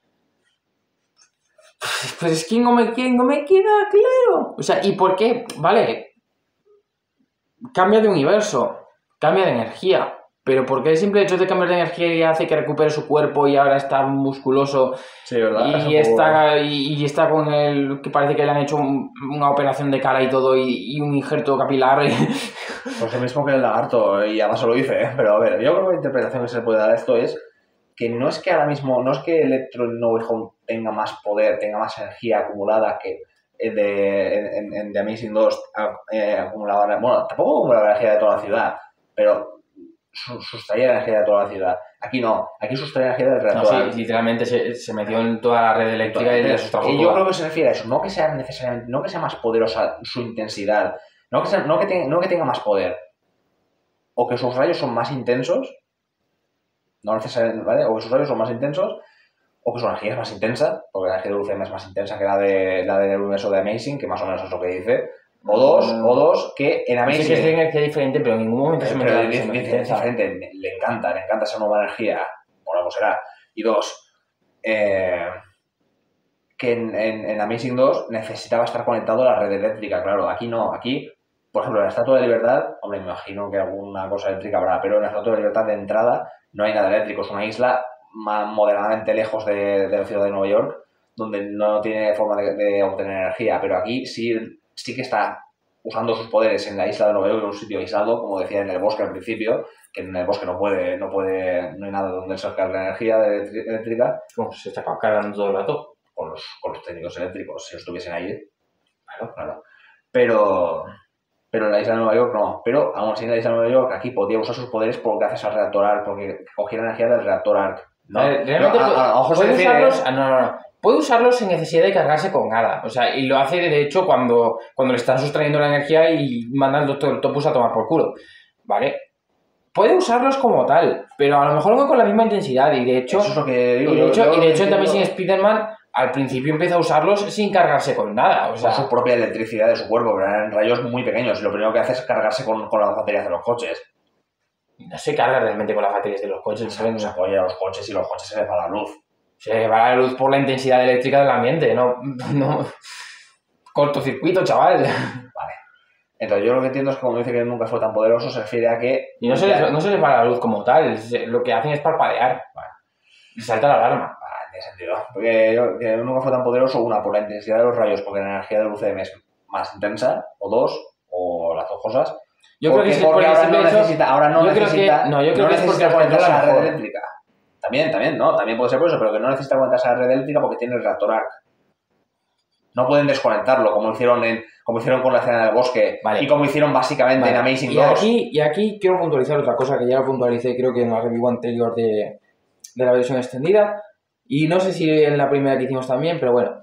Pues es que no me queda claro. O sea, ¿y por qué? Vale, cambia de universo, cambia de energía, pero ¿por qué el simple hecho de cambiar de energía y hace que recupere su cuerpo y ahora está musculoso? Sí, ¿verdad? Y está con el que parece que le han hecho una operación de cara y todo y un injerto capilar. Pues lo mismo que el lagarto, y además se lo dice, ¿eh? Pero a ver, yo creo que la interpretación que se le puede dar a esto es que no es que ahora mismo, no es que Electro en No Way Home tenga más poder, tenga más energía acumulada que en The Amazing 2 acumulaba, bueno, tampoco acumulaba energía de toda la ciudad, pero sustraía energía de toda la ciudad. Aquí no, aquí sustraía energía del reactor. No, sí, literalmente se metió en toda la red eléctrica y le sustrajo. Yo creo que se refiere a eso, no que sea necesariamente, no que sea más poderosa su intensidad, no que tenga más poder, o que sus rayos son más intensos, no necesariamente, ¿vale? O que sus rayos son más intensos, o que su energía es más intensa, porque la energía de UCM es más intensa que la del universo de Amazing, que más o menos es lo que dice. O dos, que en Amazing... Sí que es de energía diferente, pero en ningún momento se me queda diferente. Le encanta esa nueva energía, por algo será. Y dos, que en Amazing 2 necesitaba estar conectado a la red eléctrica, claro. Aquí no, aquí, por ejemplo, en la Estatua de Libertad, hombre, me imagino que alguna cosa eléctrica habrá, pero en la Estatua de Libertad de entrada no hay nada eléctrico, es una isla moderadamente lejos de la ciudad de Nueva York, donde no tiene forma de obtener energía, pero aquí sí que está usando sus poderes en la isla de Nueva York, en un sitio aislado, como decía, en el bosque al principio, que en el bosque no hay nada donde sacar la energía eléctrica. Como se está cargando todo el rato. Con los técnicos eléctricos, si estuviesen ahí. Claro. Pero en la isla de Nueva York no. Pero aún así en la isla de Nueva York aquí podía usar sus poderes por gracias al reactor ARC, porque cogía la energía del reactor ARC. No, realmente puede usarlos. Puede usarlos sin necesidad de cargarse con nada. O sea, y lo hace de hecho cuando le están sustrayendo la energía y manda al Doctor Octopus a tomar por culo. ¿Vale? Puede usarlos como tal, pero a lo mejor no con la misma intensidad. Y de hecho, eso es lo que digo, y de hecho en The Amazing Spider-Man al principio empieza a usarlos sin cargarse con nada. O sea, con su propia electricidad de su cuerpo, pero eran rayos muy pequeños. Y lo primero que hace es cargarse con las baterías de los coches. No se carga realmente con las baterías de los coches. Se apoya a los coches y los coches se les va la luz. Se les va la luz por la intensidad eléctrica del ambiente, no. Cortocircuito, chaval. Vale. Entonces yo lo que entiendo es que cuando dice que nunca fue tan poderoso se refiere a que... Y no se les va la luz como tal, lo que hacen es parpadear. Vale. Y salta la alarma. Vale, tiene sentido. Porque que nunca fue tan poderoso, una, por la intensidad de los rayos, porque la energía del UCM es más intensa, o dos, o las dos cosas. Yo creo que es porque ahora no necesita conectarse a la red eléctrica. También puede ser por eso, pero que no necesita conectarse a la red eléctrica porque tiene el reactor ARC. No pueden desconectarlo, como hicieron con la escena del bosque y como hicieron básicamente en Amazing 2. Y aquí quiero puntualizar otra cosa que ya lo puntualicé creo que en la review anterior de la versión extendida y no sé si en la primera que hicimos también, pero bueno.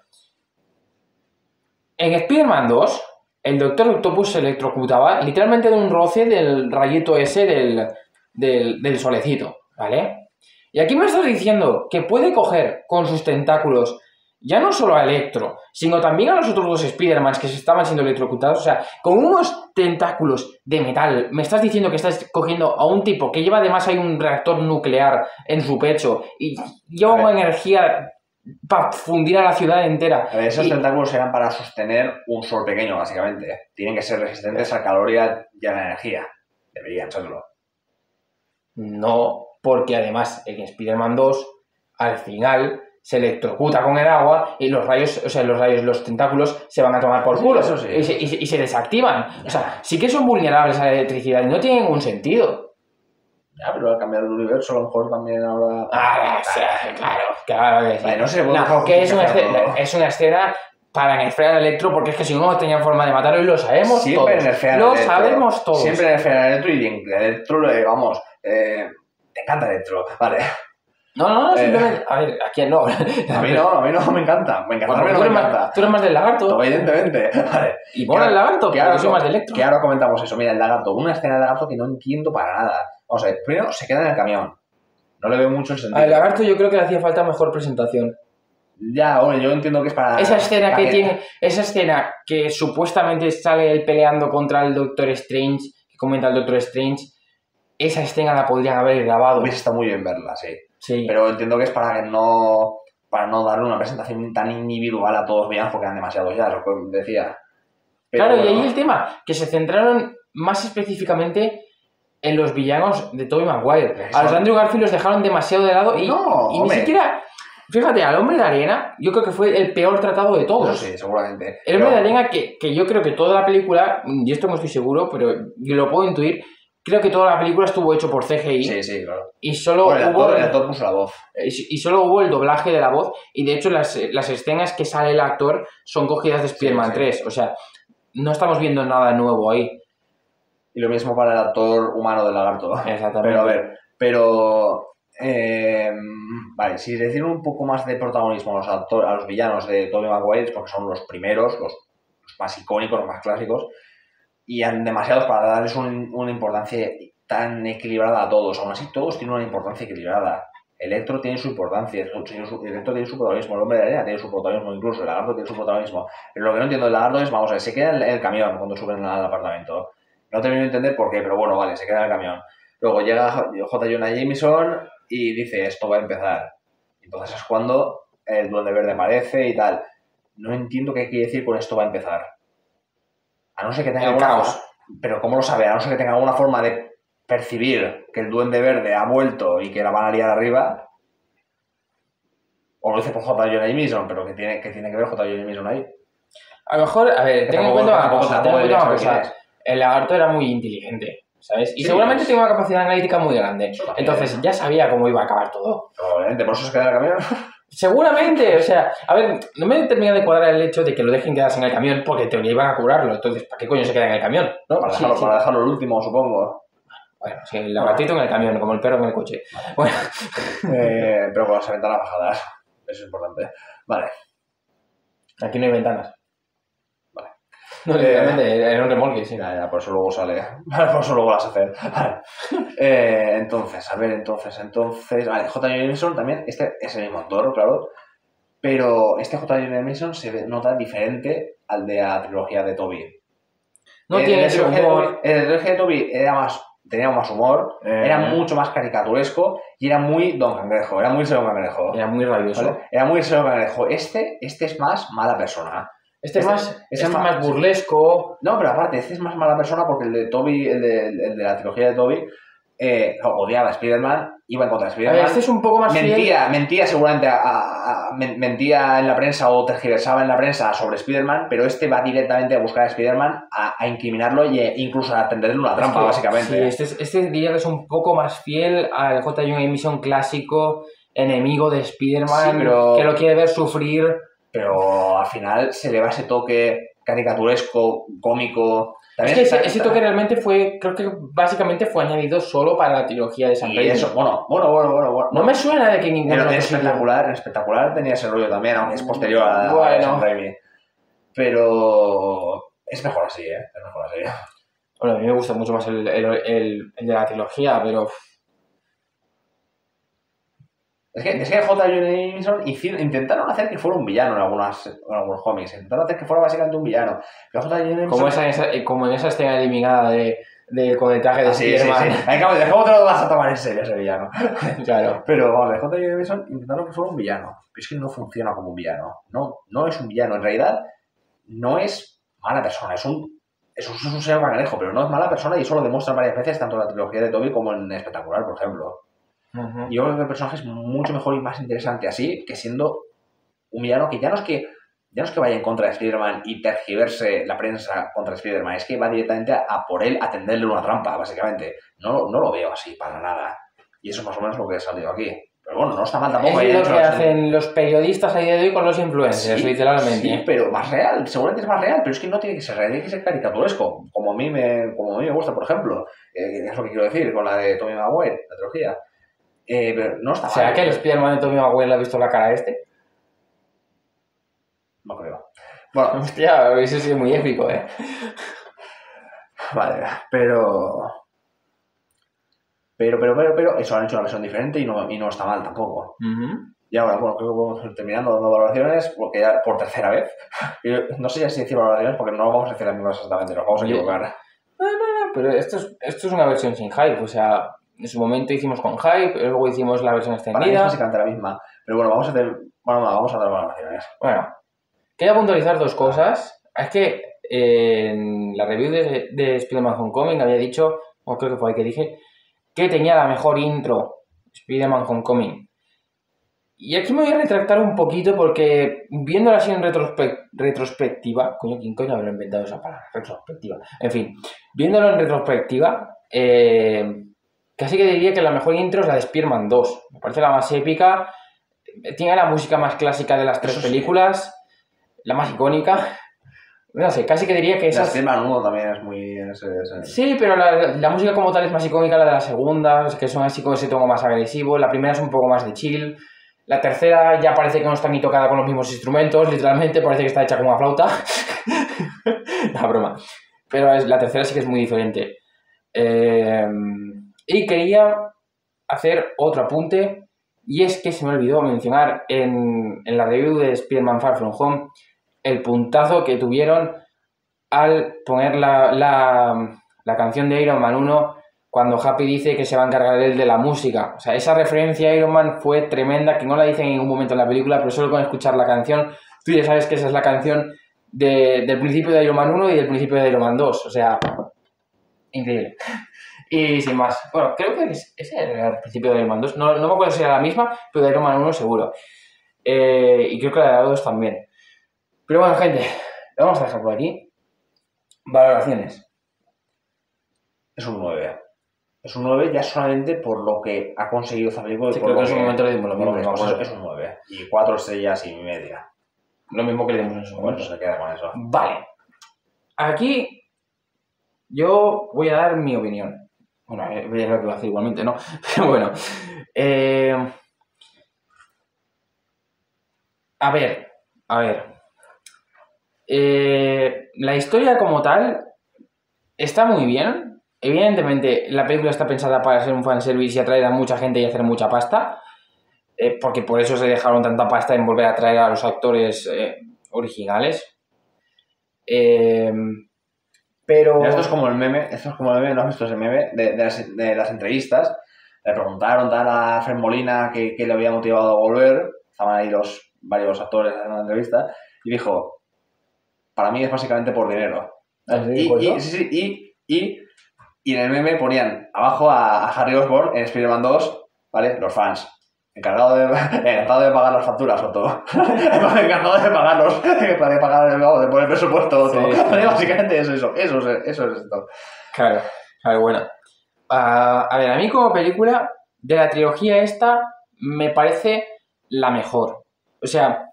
En Spider-Man 2, el Doctor Octopus se electrocutaba literalmente de un roce del rayito ese del solecito, ¿vale? Y aquí me estás diciendo que puede coger con sus tentáculos ya no solo a Electro, sino también a los otros dos Spider-Mans que se estaban siendo electrocutados. O sea, con unos tentáculos de metal, me estás diciendo que estás cogiendo a un tipo que lleva además hay un reactor nuclear en su pecho y lleva una energía para fundir a la ciudad entera. A ver, esos tentáculos eran para sostener un sol pequeño, básicamente. Tienen que ser resistentes al calor y a la energía. Deberían serlo. No, porque además en Spider-Man 2, al final, se electrocuta con el agua y los rayos, los tentáculos se van a tomar por culo. Eso sí. Y se desactivan. O sea, sí que son vulnerables a la electricidad y no tienen ningún sentido. Ya, pero al cambiar el universo a lo mejor también ahora... Claro que sí. Vale, no sé, que es una escena para nerfear a Electro, porque es que si no tenían forma de matarlo y lo sabemos siempre todos. Lo sabemos todos. Siempre nerfean a Electro y Electro, vamos, te encanta Electro, vale. No, simplemente... A ver, ¿a quién no? A mí no me encanta. Me encanta. Tú eres más del lagarto. Evidentemente. Vale. Y mola el lagarto, pero yo soy más de Electro. Que ahora comentamos eso. Mira, el lagarto. Una escena del lagarto que no entiendo para nada. Vamos a ver, primero se queda en el camión. No le veo mucho el sentido. Al lagarto yo creo que le hacía falta mejor presentación. Ya, bueno, yo entiendo que es para... Esa escena que supuestamente sale él peleando contra el Doctor Strange, que comenta el Doctor Strange, esa escena la podrían haber grabado. Hubiese estado muy bien verla, sí. Sí. Pero entiendo que es para no darle una presentación tan individual a todos villanos porque eran demasiados ya, lo que decía. Pero claro, bueno. Y ahí el tema, que se centraron más específicamente en los villanos de Tobey Maguire. A los de Andrew Garfield los dejaron demasiado de lado y ni siquiera... Fíjate, al Hombre de Arena yo creo que fue el peor tratado de todos. Eso sí, seguramente. El Hombre de Arena que yo creo que toda la película, y esto no estoy seguro, pero yo lo puedo intuir, creo que toda la película estuvo hecho por CGI. Sí, claro. Y solo el actor puso la voz. Y solo hubo el doblaje de la voz. Y de hecho las escenas que sale el actor son cogidas de Spider-Man 3. O sea, no estamos viendo nada nuevo ahí. Y lo mismo para el actor humano del lagarto. Exactamente. Pero a ver, vale, si decir un poco más de protagonismo a los villanos de Tobey Maguire, porque son los primeros, los más icónicos, los más clásicos, y han demasiados para darles una importancia tan equilibrada a todos. Aún así, todos tienen una importancia equilibrada. Electro tiene su importancia, Electro tiene su protagonismo, el Hombre de Arena tiene su protagonismo, incluso el lagarto tiene su protagonismo. Pero lo que no entiendo del lagarto es, vamos a ver, se queda en el camión cuando suben al apartamento. No termino de entender por qué, pero bueno, vale, se queda en el camión. Luego llega J. Jonah Jameson y dice, esto va a empezar. Entonces es cuando el Duende Verde aparece y tal. No entiendo qué quiere decir con esto va a empezar. A no ser que tenga el caos. Pero ¿cómo lo sabe? A no ser que tenga alguna forma de percibir que el Duende Verde ha vuelto y que la van a liar arriba. O lo dice por J. Jonah Jameson, pero que tiene que ver J. Jonah Jameson ahí. A lo mejor, a ver, ten en cuenta una cosa. El lagarto era muy inteligente, ¿sabes? Y seguramente tenía una capacidad analítica muy grande. Entonces ya sabía cómo iba a acabar todo. Probablemente, por eso se queda en el camión. Seguramente, o sea, a ver, no me termina de cuadrar el hecho de que lo dejen quedarse en el camión porque en teoría iban a curarlo. Entonces, ¿para qué coño se queda en el camión? ¿No? Para dejarlo el último, supongo. Bueno, sí, el lagartito en el camión, como el perro en el coche. Bueno. Pero con las ventanas bajadas. Eso es importante. Vale. Aquí no hay ventanas. Vale. No, literalmente, era un remolque, sí. Ya, por eso luego sale. Por eso luego las hace. Vale. Entonces. Vale, J. Jameson también. Este es el mismo actor, claro. Pero este J. Jameson se nota diferente al de la trilogía de Tobey. No tiene ese humor. El de la trilogía de Tobey tenía más humor, era mucho más caricaturesco y era muy Don Cangrejo, era muy Don Cangrejo. Era muy rabioso. ¿Vale? Era muy Don Cangrejo. Este es más mala persona. Este es más burlesco. No, pero aparte, este es más mala persona porque el de Tobey, el de la trilogía de Tobey, odiaba a Spider-Man, iba en contra de Spider-Man. Este es un poco más mentía seguramente, mentía en la prensa o tergiversaba en la prensa sobre Spider-Man, pero este va directamente a buscar a Spider-Man, a incriminarlo e incluso a tenderle una trampa, básicamente. Sí, este diría que es un poco más fiel al J. Jonah Jameson clásico, enemigo de Spider-Man, que lo quiere ver sufrir. pero al final se le va ese toque caricaturesco, cómico. Es que ese toque realmente creo que básicamente fue añadido solo para la trilogía de Sam Raimi. Eso, bueno. No me suena de que ninguno... En espectacular tenía ese rollo también, aunque es posterior a Sam Raimi. Pero es mejor así, ¿eh? Es mejor así. Bueno, a mí me gusta mucho más el de la trilogía, pero... Es que J. Jonah Jameson intentaron hacer que fuera un villano en algunos cómics. Intentaron hacer que fuera básicamente un villano. Pero J. Jonah Jameson... Como en esa escena eliminada con el traje de Spider-Man. Sí. ¿Cómo te lo vas a tomar en serio ese villano? Claro. Pero vamos, J. Jonah Jameson intentaron que fuera un villano. Pero es que no funciona como un villano. No es un villano. En realidad, no es mala persona. Es un señor cangrejo, pero no es mala persona y eso lo demuestra varias veces tanto en la trilogía de Tobey como en Espectacular, por ejemplo. Uh-huh. Yo creo que el personaje es mucho mejor y más interesante así que siendo un villano que ya no es que vaya en contra de Spider-Man y tergiverse la prensa contra Spider-Man, es que va directamente a por él a tenderle una trampa, básicamente. No lo veo así para nada. Y eso es más o menos lo que he salido aquí. Pero bueno, no está mal tampoco. Es lo que hacen los periodistas a día de hoy con los influencers, sí, literalmente. Sí, pero más real, seguramente es más real, pero es que no tiene que ser real, tiene que ser caricaturesco, como a mí me gusta, por ejemplo. Es lo que quiero decir con la de Tobey Maguire, la trilogía. Pero no está mal. ¿Será que el Spider-Man de Tobey Maguire le ha visto la cara a este? No creo. Bueno. Hostia, eso sí es muy épico, ¿eh? Vale, pero eso han hecho una versión diferente y no está mal tampoco. Uh-huh. Y ahora, bueno, creo que podemos ir terminando dando valoraciones, porque ya por tercera vez. No sé si decir valoraciones porque no vamos a decir las mismas exactamente, nos vamos a equivocar. No, pero esto es una versión sin hype, o sea, en su momento hicimos con hype, luego hicimos la versión extendida. Para mí es básicamente la misma, pero bueno, vamos a dar valoraciones. Bueno, quería puntualizar dos cosas. Es que en la review de Spider-Man Homecoming había dicho, o creo que fue ahí que dije, que tenía la mejor intro Spider-Man Homecoming. Y aquí me voy a retractar un poquito porque viéndola así en retrospectiva, ¿quién coño habrá inventado esa palabra? Retrospectiva. En fin, viéndolo en retrospectiva, casi que diría que la mejor intro es la de Spider-Man 2. Me parece la más épica, tiene la música más clásica de las tres películas, la más icónica. No sé, casi que diría que esa... La Spider-Man 1 también es muy... Sí, pero la música como tal es más icónica, la de la segunda, que son así con ese tono más agresivo. La primera es un poco más de chill. La tercera ya parece que no está ni tocada con los mismos instrumentos, literalmente parece que está hecha como una flauta. No, broma. Pero la tercera sí que es muy diferente. Y quería hacer otro apunte, y es que se me olvidó mencionar en la review de Spider-Man Far From Home el puntazo que tuvieron al poner la canción de Iron Man 1 cuando Happy dice que se va a encargar él de la música. O sea, esa referencia a Iron Man fue tremenda, que no la dice en ningún momento en la película, pero solo con escuchar la canción, tú ya sabes que esa es la canción del principio de Iron Man 1 y del principio de Iron Man 2. O sea, increíble. Y sin más, bueno, creo que ese era el principio de Iron Man 2. No me acuerdo si era la misma, pero de Iron Man 1 seguro. Y creo que la de la 2 también. Pero bueno, gente, lo vamos a dejar por aquí. Valoraciones. Es un 9. Es un 9 ya solamente por lo que ha conseguido esta película. Sí, creo que en su momento le dimos lo mismo. Es un 9. Y 4 estrellas y media. Lo mismo que le dimos en su momento. Bueno, se queda con eso. Vale. Aquí yo voy a dar mi opinión. Bueno, es lo que voy a hacer igualmente, ¿no? Pero bueno. A ver. La historia como tal está muy bien. Evidentemente, la película está pensada para ser un fanservice y atraer a mucha gente y hacer mucha pasta. Porque por eso se dejaron tanta pasta en volver a traer a los actores originales. Pero... Esto es como el meme, ¿no has visto ese meme? De las entrevistas. Le preguntaron a Fred Molina qué le había motivado a volver. Estaban ahí varios actores en la entrevista. Y dijo, para mí es básicamente por dinero. Y en el meme ponían abajo a Harry Osborn en Spider-Man 2, ¿vale? Los fans. Encantado de pagar las facturas o todo. Encantado de pagarlos. De poner presupuesto o todo. Sí. Básicamente eso es esto. Claro, bueno. A ver, a mí como película de la trilogía esta me parece la mejor. O sea,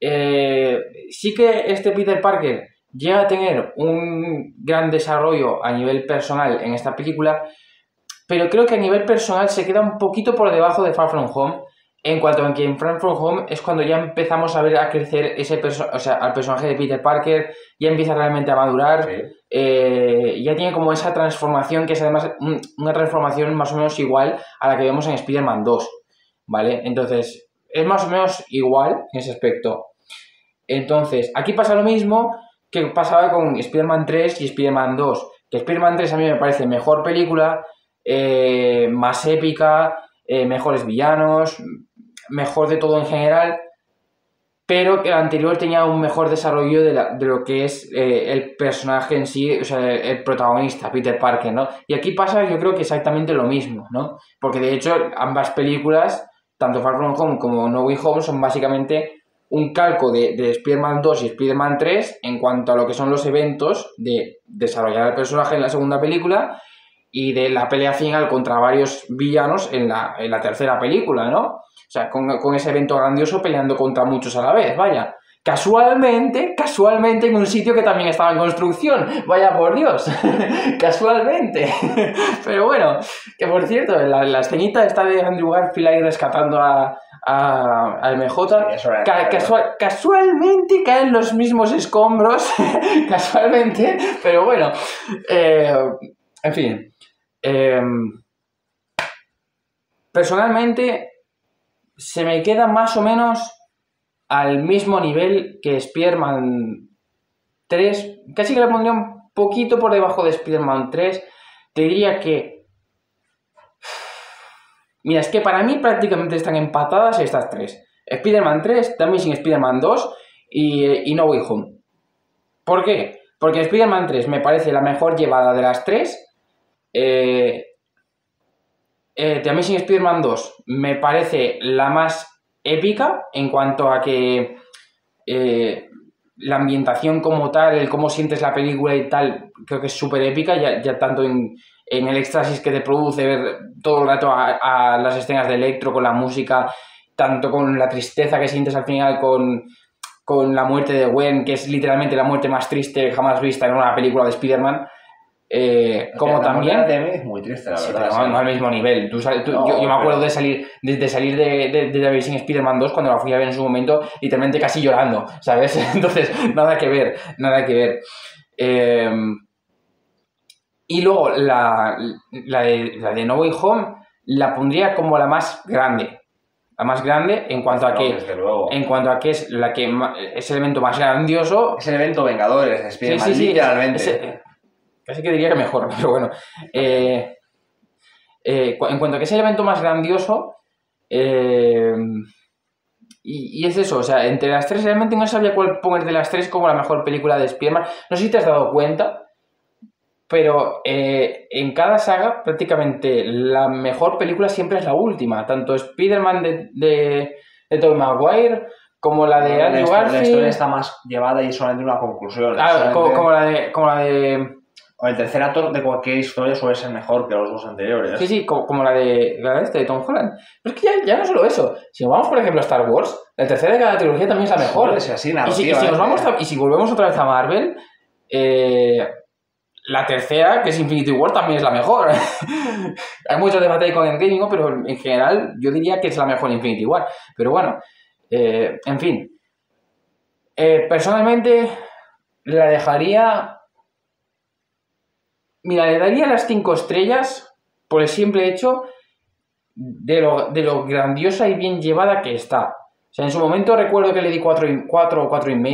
Sí que este Peter Parker llega a tener un gran desarrollo a nivel personal en esta película, pero creo que a nivel personal se queda un poquito por debajo de Far From Home, en cuanto a que en Far From Home es cuando ya empezamos a ver a crecer al personaje de Peter Parker, ya empieza realmente a madurar, ya tiene como esa transformación que es además una transformación más o menos igual a la que vemos en Spider-Man 2, ¿vale? Entonces, es más o menos igual en ese aspecto. Entonces, aquí pasa lo mismo que pasaba con Spider-Man 3 y Spider-Man 2, que Spider-Man 3 a mí me parece mejor película, más épica, mejores villanos, mejor de todo en general, pero que el anterior tenía un mejor desarrollo de lo que es el personaje en sí, o sea, el protagonista, Peter Parker, ¿no? Y aquí pasa yo creo que exactamente lo mismo, ¿no? Porque de hecho ambas películas, tanto Far From Home como No Way Home, son básicamente un calco de Spider-Man 2 y Spider-Man 3 en cuanto a lo que son los eventos de desarrollar el personaje en la segunda película y de la pelea final contra varios villanos en la tercera película, ¿no? O sea, con ese evento grandioso peleando contra muchos a la vez, vaya. Casualmente en un sitio que también estaba en construcción, vaya por Dios, casualmente. Pero bueno, que por cierto, la escenita está de Andrew Garfield ahí rescatando a MJ, casualmente caen los mismos escombros, casualmente, pero bueno, en fin. Personalmente se me queda más o menos al mismo nivel que Spider-Man 3, casi que le pondría un poquito por debajo de Spider-Man 3. Te diría que mira, es que para mí prácticamente están empatadas estas tres, Spider-Man 3, también sin Spider-Man 2 y No Way Home. ¿Por qué? Porque Spider-Man 3 me parece la mejor llevada de las tres. The Amazing Spider-Man 2 me parece la más épica en cuanto a que la ambientación como tal, el cómo sientes la película y tal, creo que es súper épica, ya tanto en el éxtasis que te produce ver todo el rato a las escenas de Electro con la música, tanto con la tristeza que sientes al final con la muerte de Gwen, que es literalmente la muerte más triste jamás vista en una película de Spider-Man. Como también es muy triste, la verdad. Pero no al mismo nivel. Yo me acuerdo de salir de Amazing Spider-Man 2 cuando la fui a ver en su momento, literalmente casi llorando, ¿sabes? Entonces, nada que ver. Y luego la de No Way Home la pondría como la más grande. La más grande en cuanto a que es la que es el evento más grandioso. Es el evento Vengadores de Spider-Man, literalmente. Casi que diría que mejor, pero bueno. En cuanto a que es el evento más grandioso, y es eso, o sea, entre las tres realmente no sabía cuál poner de las tres como la mejor película de Spider-Man. No sé si te has dado cuenta, pero en cada saga prácticamente la mejor película siempre es la última. Tanto Spider-Man de Tobey Maguire como la de Andrew Garfield. La historia está más llevada y es solamente una conclusión. Claro, como la de o el tercer acto de cualquier historia suele ser mejor que los dos anteriores. Sí, como la de Tom Holland. Pero es que ya no solo eso. Si nos vamos, por ejemplo, a Star Wars, la tercera de cada trilogía también es la mejor. Es así, y si volvemos otra vez a Marvel, la tercera, que es Infinity War, también es la mejor. Hay mucho debate con Endgame, ¿no? Pero en general yo diría que es la mejor Infinity War. Pero bueno, en fin. Personalmente la dejaría... Mira, le daría las 5 estrellas por el simple hecho de lo grandiosa y bien llevada que está. O sea, en su momento recuerdo que le di 4 o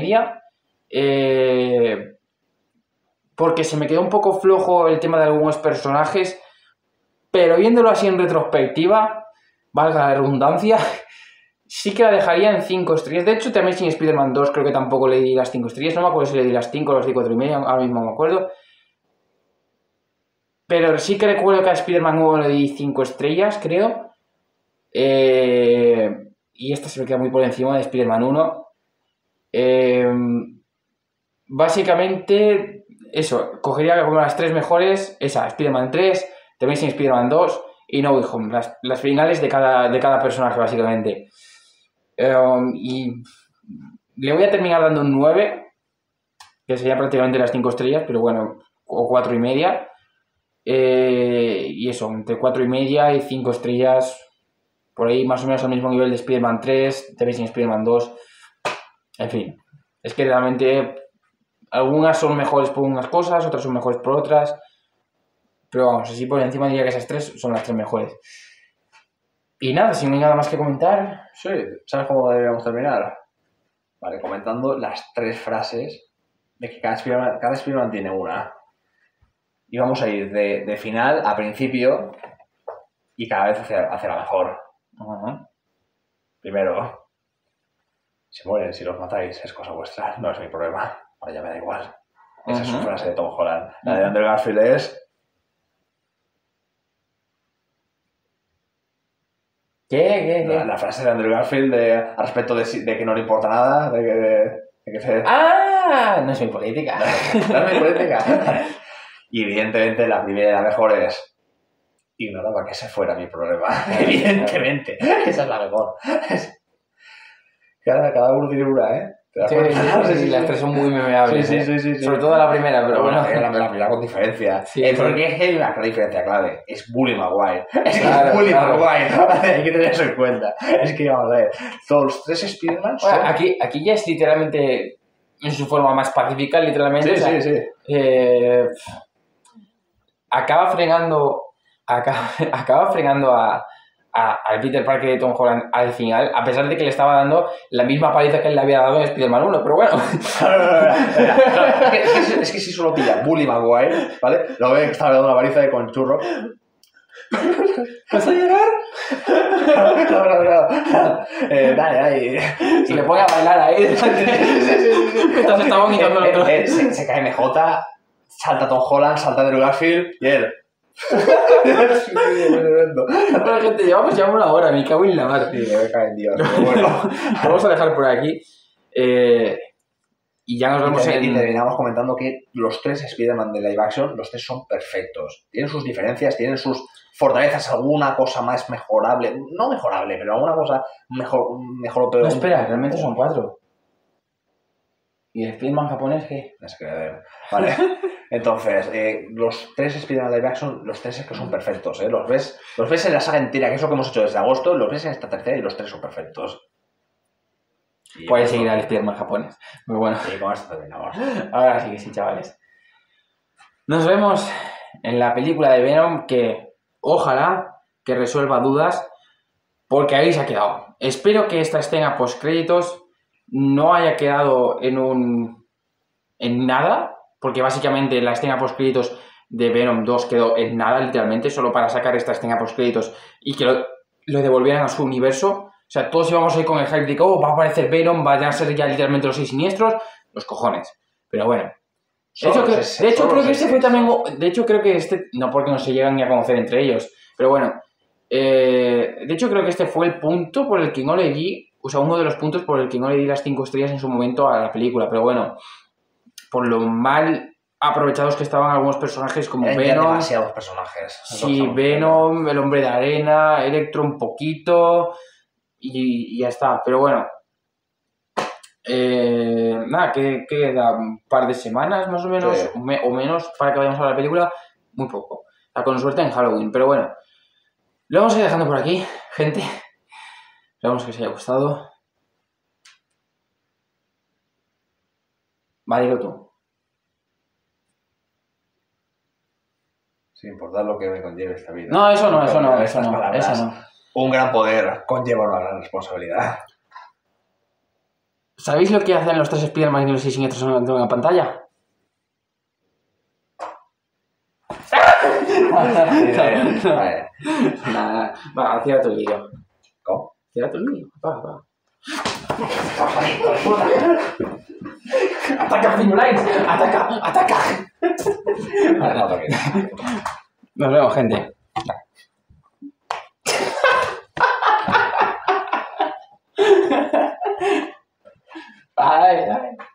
4,5, porque se me quedó un poco flojo el tema de algunos personajes, pero viéndolo así en retrospectiva, valga la redundancia, sí que la dejaría en 5 estrellas. De hecho, también sin Spider-Man 2 creo que tampoco le di las 5 estrellas. No me acuerdo si le di las 5 o las di 4,5, ahora mismo me acuerdo. Pero sí que recuerdo que a Spider-Man 1 le di 5 estrellas, creo. Y esta se me queda muy por encima de Spider-Man 1. Básicamente, eso, cogería como las 3 mejores, esa, Spider-Man 3, The Amazing Spider-Man 2 y No Way Home, las finales de cada personaje, básicamente. Y le voy a terminar dando un 9, que sería prácticamente las 5 estrellas, pero bueno, o 4,5. Y eso, entre 4,5 y 5 estrellas, por ahí más o menos al mismo nivel de Spider-Man 3, The Amazing Spider-Man 2. En fin, es que realmente algunas son mejores por unas cosas, otras son mejores por otras. Pero vamos, así por encima diría que esas 3 son las 3 mejores. Y nada, si no hay nada más que comentar. Sí, ¿sabes cómo deberíamos terminar? Vale, comentando las 3 frases de que cada Spider-Man tiene una. Y vamos a ir de final a principio y cada vez hacia la mejor. Primero, si mueren, si los matáis, es cosa vuestra, no es mi problema. Ahora ya me da igual. Esa es su frase de Tom Holland. La de Andrew Garfield es... ¿Qué? La frase de Andrew Garfield al respecto de que no le importa nada, de que se... ¡Ah! No es mi política. No es mi política. Y evidentemente la primera y la mejor es... Ignoraba que ese fuera mi problema. Evidentemente. Esa es la mejor. Cada uno tiene una, ¿eh? Sí, las 3 son muy memeables. Sí. Sobre todo la primera, pero bueno. La primera con diferencia. Sí, porque es que hay una diferencia clave. Es Bully Maguire. Claro, Bully claro. Maguire. Hay que tener eso en cuenta. Es que vamos a ver. Todos los 3 Spider-Man son... Bueno, aquí ya es literalmente en su forma más pacífica, literalmente. Sí. Acaba fregando al Peter Parker de Tom Holland al final, a pesar de que le estaba dando la misma paliza que él le había dado en Spider-Man 1, pero bueno. Es que si solo pilla Bully Maguire, ¿vale? Lo ve que está dando una paliza con churro. ¿Vas a llorar? No. Dale. Y le pone a bailar ahí. Entonces está vomitando el otro. Se cae MJ, salta Tom Holland, salta Andrew Garfield y él... Bueno, gente, llevamos ya 1 hora, me cago en la mar. Sí, me cae en Dios. Pero bueno, vamos a dejar por aquí. Y ya nos vemos y terminamos comentando que los 3 Spider-Man de live action, los 3 son perfectos. Tienen sus diferencias, tienen sus fortalezas, alguna cosa más mejorable. No mejorable, pero alguna cosa mejor o peor. No, espera, realmente son 4. ¿Y el Spider-Man japonés qué? Es que, vale. Entonces, los 3 Spider-Man live action, los 3 es que son perfectos, ¿eh? Los ves en la saga entera, que es lo que hemos hecho desde agosto, los ves en esta tercera y los 3 son perfectos. Puedes seguir al Spider-Man japonés. Muy bueno. Y con esto terminamos. Ahora sí que sí, chavales. Nos vemos en la película de Venom, que ojalá que resuelva dudas, porque ahí se ha quedado. Espero que esta escena post-créditos no haya quedado en nada, porque básicamente la escena post-créditos de Venom 2 quedó en nada, literalmente, solo para sacar esta escena post-créditos y que lo devolvieran a su universo. O sea, todos íbamos a ir con el hype de que va a aparecer Venom, van a ser ya literalmente los 6 siniestros, los cojones. Pero bueno. De hecho, creo que este fue también... De hecho, creo que este... No porque no se llegan ni a conocer entre ellos. Pero bueno. De hecho, creo que este fue el punto por el que no le di... O sea, uno de los puntos por el que no le di las 5 estrellas en su momento a la película. Pero bueno. Por lo mal aprovechados que estaban algunos personajes como Venom. Demasiados personajes. Sí, Venom, el Hombre de Arena, Electro un poquito... Y ya está, pero bueno. Nada, que queda un par de semanas más o menos, sí, o menos, para que vayamos a la película. Muy poco. O sea, con suerte en Halloween, pero bueno. Lo vamos a ir dejando por aquí, gente. Esperamos que os haya gustado. Va, dilo tú. Sin importar lo que me conlleve esta vida. No, eso no. Un gran poder conlleva una gran responsabilidad. ¿Sabéis lo que hacen los 3 Spider-Man y los 6 siniestros en la pantalla? Vale. Nada, va, cierra tu vídeo. ¿Cómo? Cierra tu vídeo, va. ¡Ataca, Finulines! ¡Ataca! Vale, no toques. Nos vemos, gente. Ay.